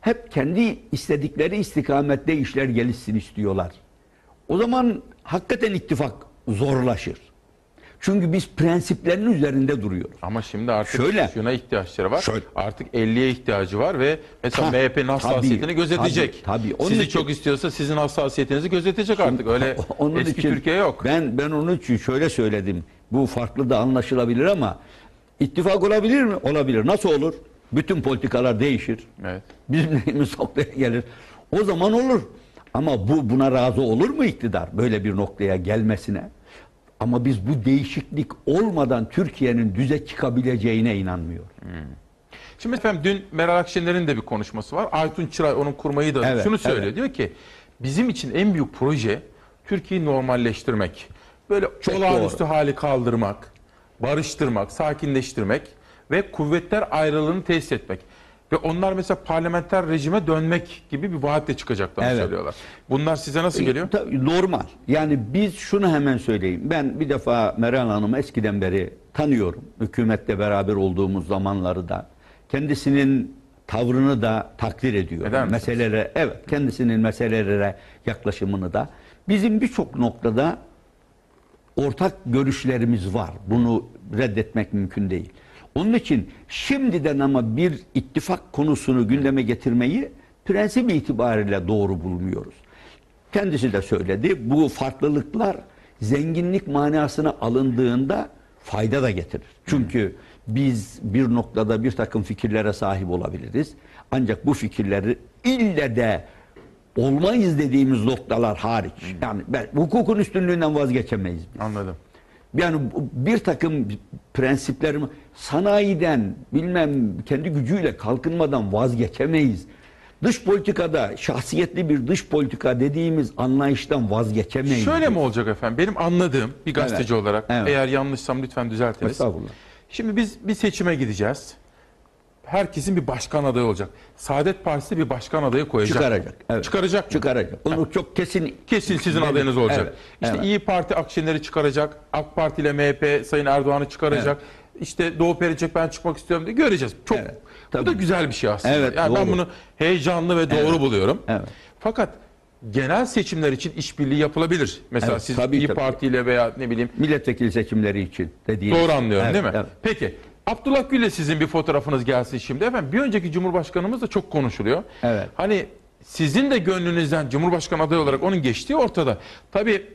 hep kendi istedikleri istikamette işler gelişsin istiyorlar. O zaman hakikaten ittifak zorlaşır. Çünkü biz prensiplerin üzerinde duruyoruz. Ama şimdi artık Şöyle, şuna ihtiyaçları var. şöyle. Artık elliye ihtiyacı var ve mesela Ha, M H P'nin hassasiyetini tabii, gözetecek. tabii, tabii. Onun Sizi için- çok istiyorsa sizin hassasiyetinizi gözetecek artık. Öyle Onun eski için Türkiye yok. Ben ben onun için şöyle söyledim. Bu farklı da anlaşılabilir ama ittifak olabilir mi? Olabilir. Nasıl olur? Bütün politikalar değişir. Evet. Bizim neyimiz noktaya gelir. O zaman olur. Ama bu buna razı olur mu iktidar böyle bir noktaya gelmesine? Ama biz bu değişiklik olmadan Türkiye'nin düze çıkabileceğine inanmıyoruz. Şimdi efendim dün Meral Akşener'in de bir konuşması var. Aytun Çıray onun kurmayı da Evet, şunu söylüyor. evet. Diyor ki bizim için en büyük proje Türkiye'yi normalleştirmek. Böyle Çok olağanüstü doğru. hali kaldırmak, barıştırmak, sakinleştirmek ve kuvvetler ayrılığını tesis etmek. Ve onlar mesela parlamenter rejime dönmek gibi bir vaatle çıkacaklarını Evet. söylüyorlar. Bunlar size nasıl geliyor? Tabii, normal. Yani biz şunu hemen söyleyeyim. Ben bir defa Meral Hanım'ı eskiden beri tanıyorum. Hükümette beraber olduğumuz zamanları da. Kendisinin tavrını da takdir ediyorum. Eder misiniz? Meselelere, evet, kendisinin meselelere yaklaşımını da. Bizim birçok noktada ortak görüşlerimiz var. Bunu reddetmek mümkün değil. Onun için şimdiden ama bir ittifak konusunu gündeme getirmeyi prensip itibariyle doğru bulmuyoruz. Kendisi de söyledi. Bu farklılıklar zenginlik manasına alındığında fayda da getirir. Çünkü biz bir noktada bir takım fikirlere sahip olabiliriz. Ancak bu fikirleri ille de olmayız dediğimiz noktalar hariç. Yani ben, hukukun üstünlüğünden vazgeçemeyiz biz. Anladım. Yani bir takım prensiplerimi sanayiden bilmem kendi gücüyle kalkınmadan vazgeçemeyiz. Dış politikada şahsiyetli bir dış politika dediğimiz anlayıştan vazgeçemeyiz. Şöyle mi olacak efendim? Benim anladığım bir gazeteci Evet, olarak evet. eğer yanlışsam lütfen düzeltiniz. Estağfurullah. Şimdi biz bir seçime gideceğiz. Herkesin bir başkan adayı olacak. Saadet Partisi bir başkan adayı koyacak. Çıkaracak. Evet. Çıkaracak mı? Çıkaracak. Onu çok kesin Kesin sizin Evet, adayınız olacak. evet, işte evet. İyi Parti Akşener'i çıkaracak. AK Parti ile M H P Sayın Erdoğan'ı çıkaracak. İşte Doğu Perinçek ben çıkmak istiyorum diye göreceğiz. Çok Evet, bu da tabii. güzel bir şey aslında. Evet, yani ben doğru. bunu heyecanlı ve doğru Evet, buluyorum. evet. Fakat genel seçimler için işbirliği yapılabilir. Mesela Evet, siz tabii, İyi tabii. Parti ile veya ne bileyim milletvekili seçimleri için dediğiniz. doğru anlıyorum Evet, değil mi? evet. Peki Abdullah Gül'le sizin bir fotoğrafınız gelsin şimdi. Efendim bir önceki Cumhurbaşkanımız da çok konuşuluyor. Evet. Hani sizin de gönlünüzden Cumhurbaşkanı adayı olarak onun geçtiği ortada. Tabii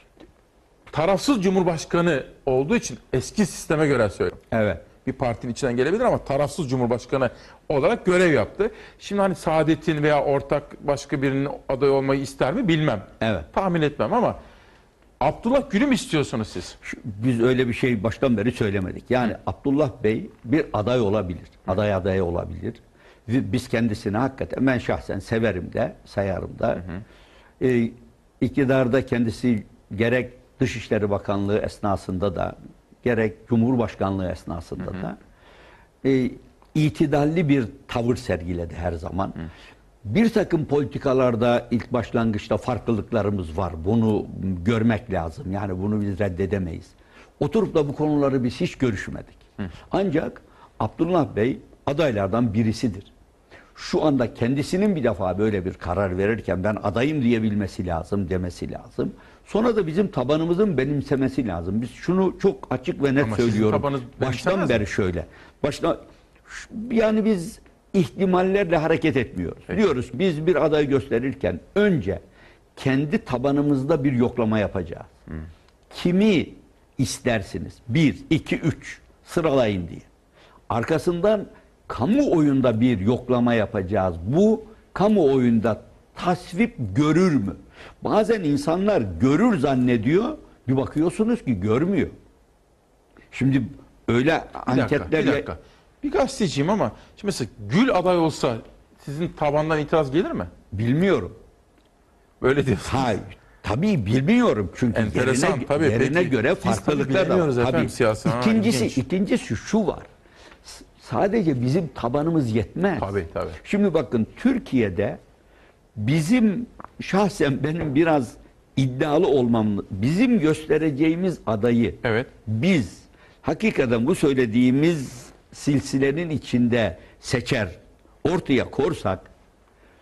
tarafsız Cumhurbaşkanı olduğu için eski sisteme göre söylüyorum. Evet. Bir partinin içinden gelebilir ama tarafsız Cumhurbaşkanı olarak görev yaptı. Şimdi hani Saadet'in veya ortak başka birinin aday olmayı ister mi bilmem. Evet. Tahmin etmem ama Abdullah Gül'ü mü istiyorsunuz siz? Şu- Biz öyle bir şey baştan beri söylemedik. Yani Abdullah Bey bir aday olabilir. Aday adayı olabilir. Ve biz kendisini hakikaten ben şahsen severim de sayarım da. Ee, iktidarda kendisi gerek Dışişleri Bakanlığı esnasında da gerek Cumhurbaşkanlığı esnasında da e, itidalli bir tavır sergiledi her zaman. Bir takım politikalarda ilk başlangıçta farklılıklarımız var. Bunu görmek lazım. Yani bunu biz reddedemeyiz. Oturup da bu konuları biz hiç görüşmedik. Ancak Abdullah Bey adaylardan birisidir. Şu anda kendisinin bir defa böyle bir karar verirken ben adayım diyebilmesi lazım, demesi lazım. Sonra da bizim tabanımızın benimsemesi lazım. Biz şunu çok açık ve net Ama sizin söylüyorum. tabanınız Baştan benimsemez beri mi? şöyle. Başta yani biz ihtimallerle hareket etmiyoruz. Peki. Diyoruz biz bir aday gösterirken önce kendi tabanımızda bir yoklama yapacağız. Kimi istersiniz? Bir, iki, üç sıralayın diye. Arkasından kamuoyunda bir yoklama yapacağız. Bu kamuoyunda tasvip görür mü? Bazen insanlar görür zannediyor. Bir bakıyorsunuz ki görmüyor. Şimdi öyle Bir dakika, anketlerle... bir dakika. Bir gazeteciyim ama şimdi mesela Gül aday olsa sizin tabandan itiraz gelir mi? Bilmiyorum. Böyle diyorsunuz. Hayır. Tabii bilmiyorum çünkü Enteresan, yerine, tabii. yerine Peki, göre biz tabii farklılıklar da bilemiyoruz var. efendim Tabii. siyasi, ha, İkincisi, ilginç. ikincisi şu var. S- Sadece bizim tabanımız yetmez. Tabii, tabii. Şimdi bakın Türkiye'de bizim şahsen benim biraz iddialı olmam, bizim göstereceğimiz adayı Evet. biz hakikaten bu söylediğimiz silsilenin içinde seçer, ortaya korsak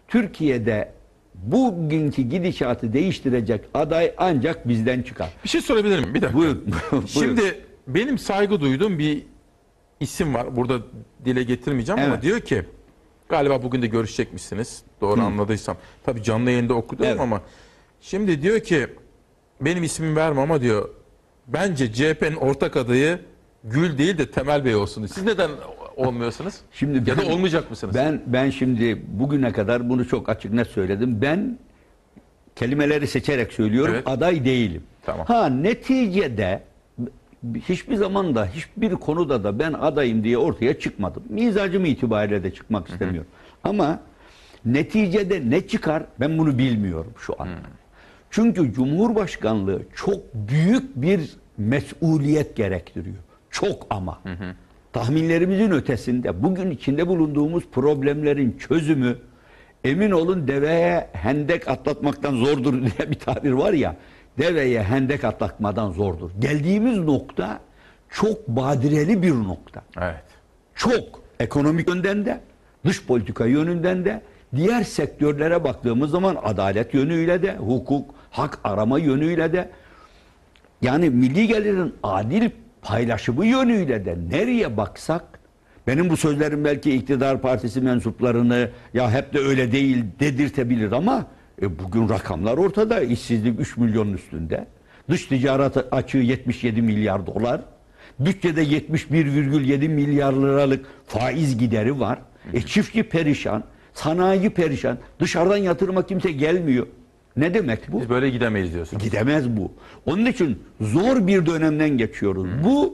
Türkiye'de bugünkü gidişatı değiştirecek aday ancak bizden çıkar. Bir şey sorabilir miyim? Bir dakika. Buyur. Buyur. Şimdi benim saygı duyduğum bir isim var. Burada dile getirmeyeceğim ama Evet. diyor ki, galiba bugün de görüşecekmişsiniz. Doğru anladıysam. Tabii canlı yayında okudum Evet. ama şimdi diyor ki, benim ismimi verme ama diyor, bence C H P'nin ortak adayı Gül değil de Temel Bey olsun. Siz neden olmuyorsunuz? Şimdi ya da ben- olmayacak mısınız? Ben ben şimdi bugüne kadar bunu çok açık net söyledim. Ben kelimeleri seçerek söylüyorum. Evet. Aday değilim. Tamam. Ha neticede hiçbir zaman da hiçbir konuda da ben adayım diye ortaya çıkmadım. Mizacım itibariyle de çıkmak istemiyorum. Ama neticede ne çıkar ben bunu bilmiyorum şu an. Çünkü Cumhurbaşkanlığı çok büyük bir mesuliyet gerektiriyor. Çok ama. Tahminlerimizin ötesinde bugün içinde bulunduğumuz problemlerin çözümü, emin olun deveye hendek atlatmaktan zordur diye bir tabir var ya, deveye hendek atlatmadan zordur. Geldiğimiz nokta çok badireli bir nokta. Evet. Çok ekonomik yönden de, dış politika yönünden de, diğer sektörlere baktığımız zaman adalet yönüyle de, hukuk, hak arama yönüyle de, yani milli gelirin adil paylaşımı yönüyle de nereye baksak, benim bu sözlerim belki iktidar partisi mensuplarını ya hep de öyle değil dedirtebilir ama e, bugün rakamlar ortada. İşsizlik üç milyonun üstünde. Dış ticaret açığı yetmiş yedi milyar dolar. Bütçede yetmiş bir virgül yedi milyar liralık faiz gideri var. E, çiftçi perişan, sanayi perişan. Dışarıdan yatırıma kimse gelmiyor. Ne demek bu? Biz böyle gidemeyiz diyorsunuz. Gidemez bu. Onun için zor bir dönemden geçiyoruz. Bu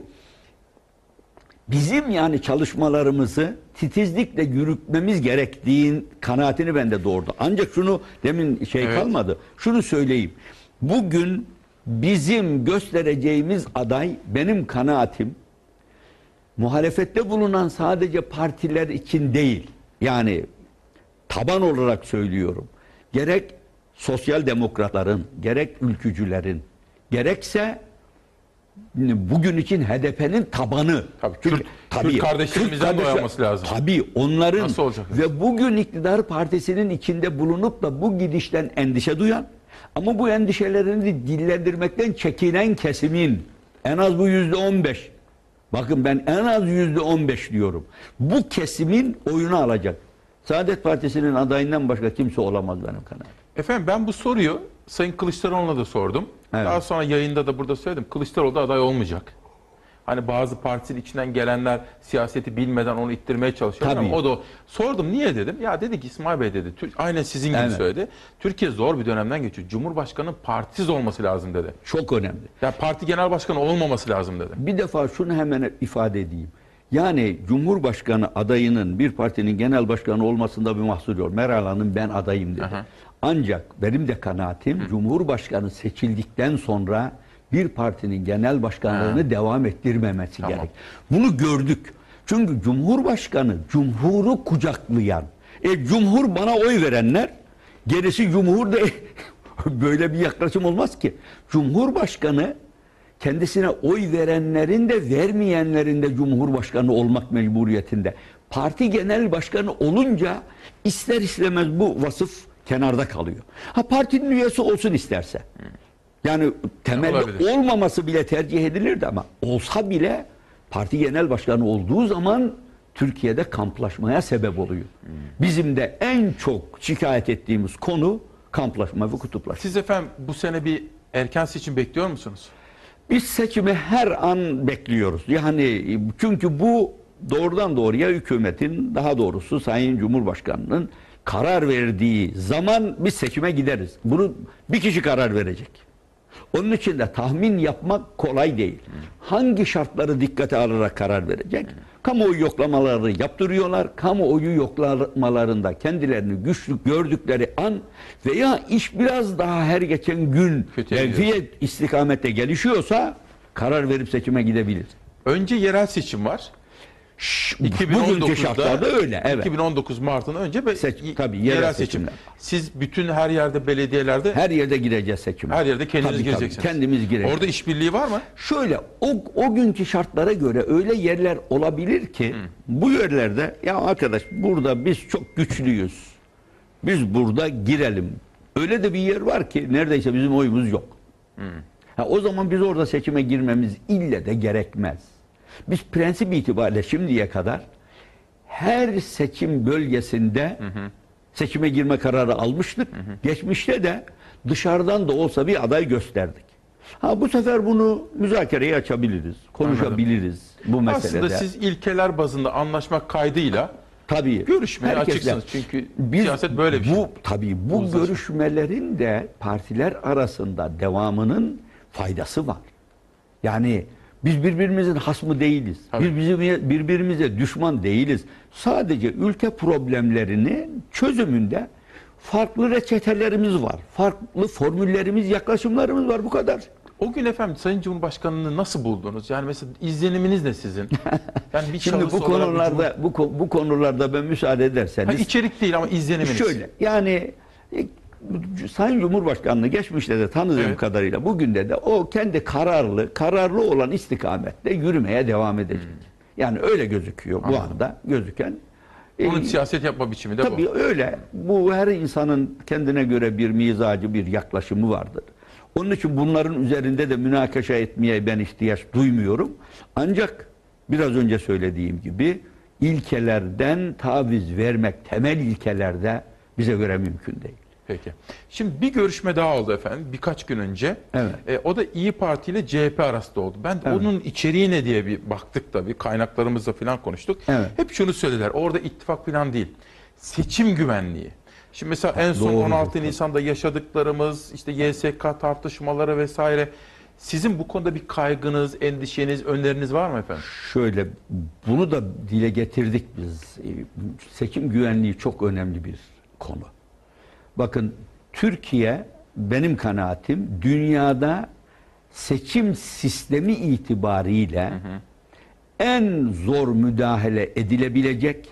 bizim yani çalışmalarımızı titizlikle yürütmemiz gerektiğin kanaatini bende doğurdu. Ancak şunu demin şey Evet. kalmadı. Şunu söyleyeyim. Bugün bizim göstereceğimiz aday benim kanaatim muhalefette bulunan sadece partiler için değil. Yani taban olarak söylüyorum. Gerek sosyal demokratların, gerek ülkücülerin, gerekse bugün için H D P'nin tabanı. Tabii, Kürt- Kürt kardeşlerimizden de olması lazım. Tabii onların Nasıl olacak? ve bugün iktidar partisinin içinde bulunup da bu gidişten endişe duyan ama bu endişelerini dillendirmekten çekinen kesimin en az bu yüzde on beş. Bakın ben en az yüzde on beş diyorum. Bu kesimin oyunu alacak. Saadet Partisi'nin adayından başka kimse olamaz benim kanaatim. Efendim ben bu soruyu Sayın Kılıçdaroğlu'na da sordum. Evet. Daha sonra yayında da burada söyledim. Kılıçdaroğlu da aday olmayacak. Hani bazı partinin içinden gelenler siyaseti bilmeden onu ittirmeye çalışıyorlar Tabii. ama o da sordum niye dedim. Ya dedi ki İsmail Bey dedi. Tür- Aynen sizin gibi Evet. söyledi. Türkiye zor bir dönemden geçiyor. Cumhurbaşkanı partisiz olması lazım dedi. Çok önemli. Ya parti genel başkanı olmaması lazım dedi. Bir defa şunu hemen ifade edeyim. Yani Cumhurbaşkanı adayının bir partinin genel başkanı olmasında bir mahsur yok. Meral Hanım ben adayım dedi. Aha. Ancak benim de kanaatim Cumhurbaşkanı seçildikten sonra bir partinin genel başkanlığını Ha. devam ettirmemesi Tamam. gerek. Bunu gördük. Çünkü Cumhurbaşkanı Cumhur'u kucaklayan, e, Cumhur bana oy verenler, gerisi Cumhur de böyle bir yaklaşım olmaz ki. Cumhurbaşkanı kendisine oy verenlerin de vermeyenlerin de Cumhurbaşkanı olmak mecburiyetinde. Parti genel başkanı olunca ister istemez bu vasıf kenarda kalıyor. Ha partinin üyesi olsun isterse. Yani temelde Olabilir. olmaması bile tercih edilirdi ama olsa bile parti genel başkanı olduğu zaman Türkiye'de kamplaşmaya sebep oluyor. Bizim de en çok şikayet ettiğimiz konu kamplaşma ve kutuplaşma. Siz efendim bu sene bir erken seçim bekliyor musunuz? Biz seçimi her an bekliyoruz. Yani çünkü bu doğrudan doğruya hükümetin, daha doğrusu Sayın Cumhurbaşkanı'nın karar verdiği zaman biz seçime gideriz. Bunu bir kişi karar verecek. Onun için de tahmin yapmak kolay değil. Hangi şartları dikkate alarak karar verecek? Kamuoyu yoklamaları yaptırıyorlar. Kamuoyu yoklamalarında kendilerini güçlü gördükleri an veya iş biraz daha her geçen gün Kötüye menfiye istikamette gelişiyorsa karar verip seçime gidebilir. Önce yerel seçim var. Bugünkü iki bin on dokuzda şartlarda öyle. Evet. iki bin on dokuz Mart'ın önce be- Seç- y- tabii, yerel, yerel seçim. seçimler. Siz bütün her yerde belediyelerde her, Her yerde gireceğiz seçime. yerde kendiniz Tabii, tabii, gireceksiniz. kendimiz gireceğiz. Orada işbirliği var mı? Şöyle o, o günkü şartlara göre öyle yerler olabilir ki bu yerlerde ya arkadaş burada biz çok güçlüyüz. Biz burada girelim. Öyle de bir yer var ki neredeyse bizim oyumuz yok. Hmm. Ha, o zaman biz orada seçime girmemiz ille de gerekmez. Biz prensip itibariyle şimdiye kadar her seçim bölgesinde hı hı. seçime girme kararı almıştık. Hı hı. Geçmişte de dışarıdan da olsa bir aday gösterdik. Ha, bu sefer bunu müzakereye açabiliriz, konuşabiliriz. Anladım. Bu meselede. Aslında siz ilkeler bazında anlaşmak kaydıyla tabii görüşmeye herkesle, açıksınız. Çünkü biz, siyaset böyle bir bu, şey. Tabii bu Uzlaşma. görüşmelerin de partiler arasında devamının faydası var. Yani biz birbirimizin hasmı değiliz. Tabii. Biz birbirimize, birbirimize düşman değiliz. Sadece ülke problemlerinin çözümünde farklı reçetelerimiz var. Farklı formüllerimiz, yaklaşımlarımız var. Bu kadar. O gün efendim Sayın Cumhurbaşkanı'nı nasıl buldunuz? Yani mesela izleniminiz ne sizin? Yani bir Şimdi bu konularda bu, bu konularda ben müsaade ederseniz. Ha, içerik değil ama izleniminiz. Şöyle yani Sayın Cumhurbaşkanı'nı geçmişte de tanıdığım evet. kadarıyla bugün de de o kendi kararlı, kararlı olan istikamette yürümeye devam edecek. Hmm. Yani öyle gözüküyor bu Anladım. anda gözüken. Onun ee, siyaset yapma biçimi de tabii bu. Tabii öyle. Bu her insanın kendine göre bir mizacı, bir yaklaşımı vardır. Onun için bunların üzerinde de münakaşa etmeye ben ihtiyaç duymuyorum. Ancak biraz önce söylediğim gibi ilkelerden taviz vermek temel ilkelerde bize göre mümkün değil. Peki. Şimdi bir görüşme daha oldu efendim birkaç gün önce. Evet. E, o da İyi Parti ile C H P arasında oldu. Ben evet. onun içeriği ne diye bir baktık tabii. Kaynaklarımızla falan konuştuk. Evet. Hep şunu söylediler. Orada ittifak falan değil. Seçim güvenliği. Şimdi mesela en son Doğru. on altı Nisan'da yaşadıklarımız, işte Y S K tartışmaları vesaire. Sizin bu konuda bir kaygınız, endişeniz, öneriniz var mı efendim? Şöyle, bunu da dile getirdik biz. Seçim güvenliği çok önemli bir konu. Bakın, Türkiye, benim kanaatim, dünyada seçim sistemi itibariyle hı hı. en zor müdahale edilebilecek,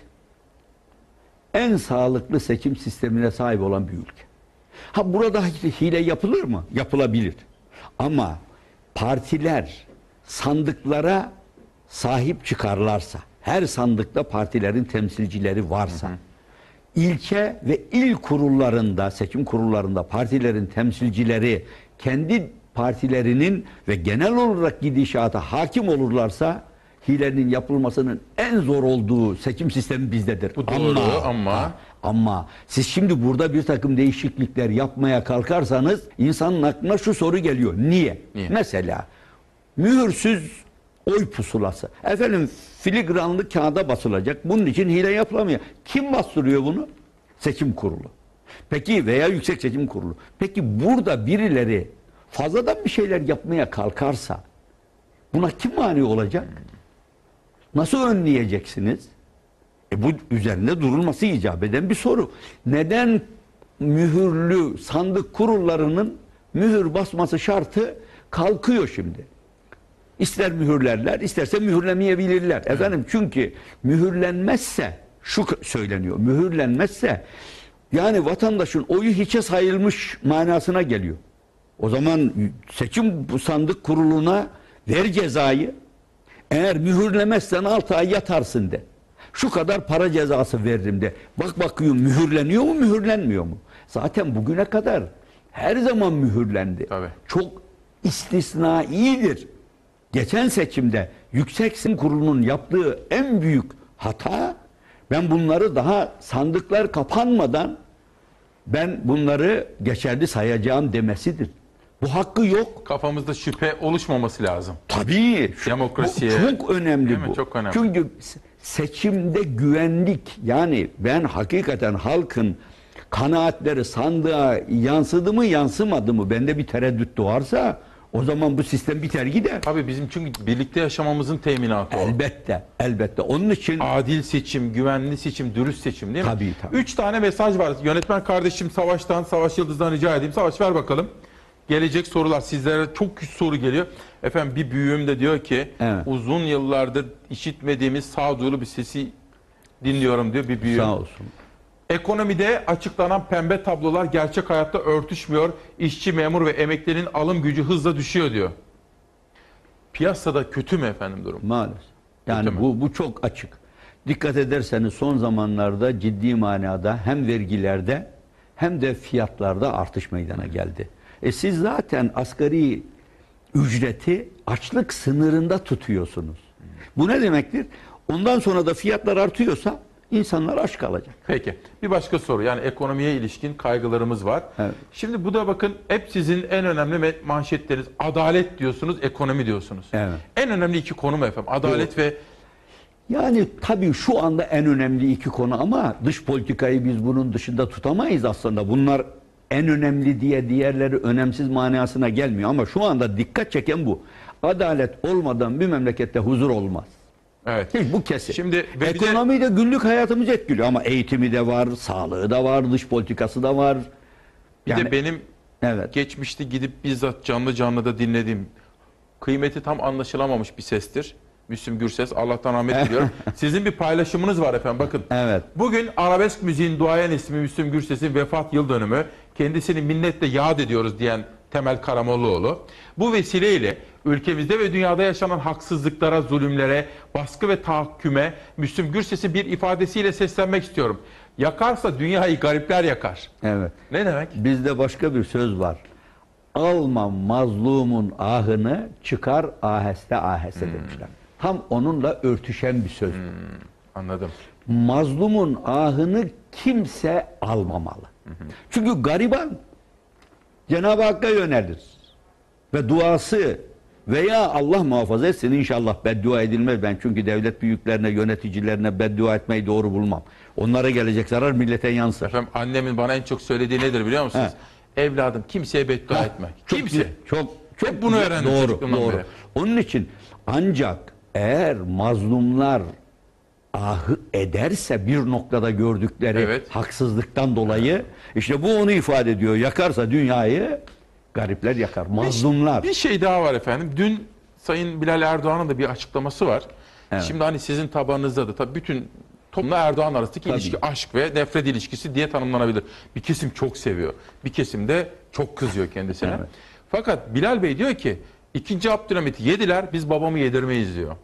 en sağlıklı seçim sistemine sahip olan bir ülke. Ha, burada hile yapılır mı? Yapılabilir. Ama partiler sandıklara sahip çıkarlarsa, her sandıkta partilerin temsilcileri varsa, hı hı. ilçe ve il kurullarında, seçim kurullarında partilerin temsilcileri kendi partilerinin ve genel olarak gidişata hakim olurlarsa, hilenin yapılmasının en zor olduğu seçim sistemi bizdedir. Bu doğru ama, ama... ama siz şimdi burada bir takım değişiklikler yapmaya kalkarsanız insanın aklına şu soru geliyor. Niye? Niye? Mesela mühürsüz oy pusulası. Efendim filigranlı kağıda basılacak. Bunun için hile yapılamıyor. Kim bastırıyor bunu? Seçim kurulu. Peki veya Yüksek Seçim Kurulu. Peki burada birileri fazladan bir şeyler yapmaya kalkarsa buna kim mani olacak? Nasıl önleyeceksiniz? E bu üzerinde durulması icap eden bir soru. Neden mühürlü sandık kurullarının mühür basması şartı kalkıyor şimdi? İster mühürlerler, isterse mühürlemeyebilirler. Evet. Efendim çünkü mühürlenmezse, şu söyleniyor, mühürlenmezse yani vatandaşın oyu hiçe sayılmış manasına geliyor. O zaman seçim sandık kuruluna ver cezayı. Eğer mühürlemezsen altı ay yatarsın de. Şu kadar para cezası veririm de. Bak bakıyorum mühürleniyor mu mühürlenmiyor mu? Zaten bugüne kadar her zaman mühürlendi. Tabii. Çok istisnaidir. Geçen seçimde Yüksek Seçim Kurulu'nun yaptığı en büyük hata, ben bunları daha sandıklar kapanmadan ben bunları geçerli sayacağım demesidir. Bu hakkı yok. Kafamızda şüphe oluşmaması lazım. Tabii. Demokrasiye. Bu çok önemli bu. Çok önemli. Çünkü seçimde güvenlik, yani ben hakikaten halkın kanaatleri sandığa yansıdı mı yansımadı mı bende bir tereddüt doğarsa o zaman bu sistem biter gider. Tabii bizim çünkü birlikte yaşamamızın teminatı o. Elbette, elbette. Onun için adil seçim, güvenli seçim, dürüst seçim değil mi? Tabii, tabii. Üç tane mesaj var. Yönetmen kardeşim Savaş'tan, Savaş Yıldız'dan rica edeyim. Savaş ver bakalım. Gelecek sorular. Sizlere çok güç soru geliyor. Efendim bir büyüğüm de diyor ki evet. uzun yıllardır işitmediğimiz sağduyulu bir sesi dinliyorum diyor bir büyüğüm. Sağ olsun. Ekonomide açıklanan pembe tablolar gerçek hayatta örtüşmüyor. İşçi, memur ve emeklilerin alım gücü hızla düşüyor diyor. Piyasada kötü mü efendim durum? Maalesef. Yani bu, bu çok açık. Dikkat ederseniz son zamanlarda ciddi manada hem vergilerde hem de fiyatlarda artış meydana geldi. E siz zaten asgari ücreti açlık sınırında tutuyorsunuz. Bu ne demektir? Ondan sonra da fiyatlar artıyorsa insanlar aç kalacak. Peki. Bir başka soru. Yani ekonomiye ilişkin kaygılarımız var. Evet. Şimdi bu da bakın hep sizin en önemli manşetleriniz. Adalet diyorsunuz, ekonomi diyorsunuz. Evet. En önemli iki konu mu efendim? Adalet ve Yani tabii şu anda en önemli iki konu ama dış politikayı biz bunun dışında tutamayız aslında. Bunlar en önemli diye diğerleri önemsiz manasına gelmiyor ama şu anda dikkat çeken bu. Adalet olmadan bir memlekette huzur olmaz. evet. Hiç bu kesin. Şimdi ve bir de- ekonomiyi de günlük hayatımızı etkiliyor ama eğitimi de var, sağlığı da var, dış politikası da var. Bir Yani- de benim Evet. geçmişte gidip bizzat canlı canlı da dinlediğim, kıymeti tam anlaşılamamış bir sestir. Müslüm Gürses, Allah'tan rahmet diliyorum. Sizin bir paylaşımınız var efendim, bakın. Evet. Bugün arabesk müziğin duayen ismi Müslüm Gürses'in vefat yıl dönümü. Kendisini minnetle yad ediyoruz diyen Temel Karamollaoğlu. Bu vesileyle ülkemizde ve dünyada yaşanan haksızlıklara, zulümlere, baskı ve tahakküme Müslüm Gürses'in bir ifadesiyle seslenmek istiyorum. Yakarsa dünyayı garipler yakar. Evet. Ne demek? Bizde başka bir söz var. Alma mazlumun ahını, çıkar aheste aheste demişler. Tam onunla örtüşen bir söz. Anladım. Mazlumun ahını kimse almamalı. Çünkü gariban Cenab-ı Hakk'a yönelir. Ve duası veya Allah muhafaza etsin inşallah beddua edilmez. Ben çünkü devlet büyüklerine, yöneticilerine beddua etmeyi doğru bulmam. Onlara gelecek zarar millete yansır. Efendim annemin bana en çok söylediği nedir biliyor musunuz? Evladım kimseye beddua etme. Çok Kimse. güzel, Çok çok Hep bunu güzel. öğrendim Doğru, çocukluğumdan doğru. beri. Onun için ancak eğer mazlumlar ahı ederse bir noktada gördükleri Evet. haksızlıktan dolayı işte bu onu ifade ediyor. Yakarsa dünyayı garipler yakar. Mazlumlar. Bir şey daha var efendim. Dün Sayın Bilal Erdoğan'ın da bir açıklaması var. Evet. Şimdi hani sizin tabanınızda da tabii bütün toplumla Erdoğan arasındaki Tabii. ilişki aşk ve nefret ilişkisi diye tanımlanabilir. Bir kesim çok seviyor. Bir kesim de çok kızıyor kendisine. Evet. Fakat Bilal Bey diyor ki ikinci Abdülhamit'i yediler, biz babamı yedirmeyiz diyor.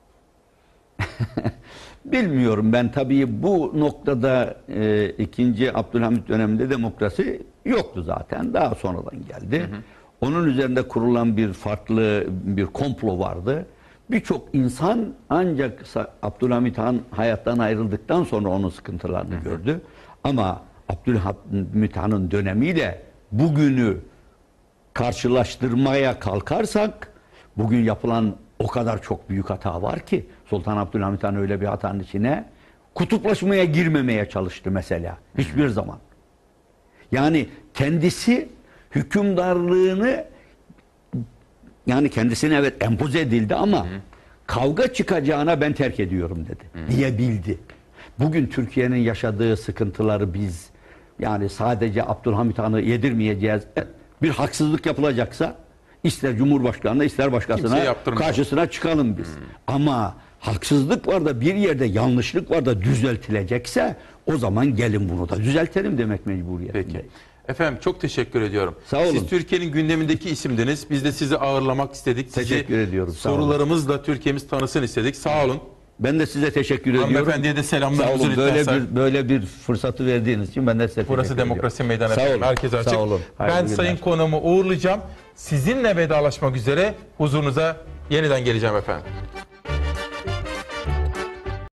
Bilmiyorum ben tabii bu noktada e, ikinci Abdülhamit döneminde demokrasi yoktu zaten. Daha sonradan geldi. Hı hı. Onun üzerinde kurulan bir farklı bir komplo vardı. Birçok insan ancak Abdülhamit Han hayattan ayrıldıktan sonra onun sıkıntılarını hı hı. gördü. Ama Abdülhamit Han'ın dönemiyle bugünü karşılaştırmaya kalkarsak bugün yapılan o kadar çok büyük hata var ki Sultan Abdülhamit Han öyle bir hatanın içine kutuplaşmaya girmemeye çalıştı mesela. Hiçbir zaman. Yani kendisi hükümdarlığını yani kendisine evet empoze edildi ama hı hı. kavga çıkacağına ben terk ediyorum dedi. Hı. Diyebildi. Bugün Türkiye'nin yaşadığı sıkıntıları biz yani sadece Abdülhamit Han'ı yedirmeyeceğiz. Bir haksızlık yapılacaksa ister Cumhurbaşkanı'na ister başkasına karşısına çıkalım biz. Hmm. Ama haksızlık var da bir yerde yanlışlık var da düzeltilecekse o zaman gelin bunu da düzeltelim demek mecburiyetindeyiz. Peki. Efendim çok teşekkür ediyorum. Sağ olun. Siz Türkiye'nin gündemindeki isimdiniz. Biz de sizi ağırlamak istedik. Teşekkür sizi ediyorum. Sağ sorularımızla olun. Türkiye'miz tanısın istedik. Sağ olun. Ben de size teşekkür ediyorum. Hanımefendiye de selamlarımızı Sağ olun. Böyle lütfen. bir, böyle bir fırsatı verdiğiniz için ben de size Burası teşekkür Demokrasi ediyorum. Meydanı. Sağ efendim. olun. Herkese açık. Sağ olun. Ben Hayırlı sayın günler. konuğumu uğurlayacağım. Sizinle vedalaşmak üzere huzurunuza yeniden geleceğim efendim.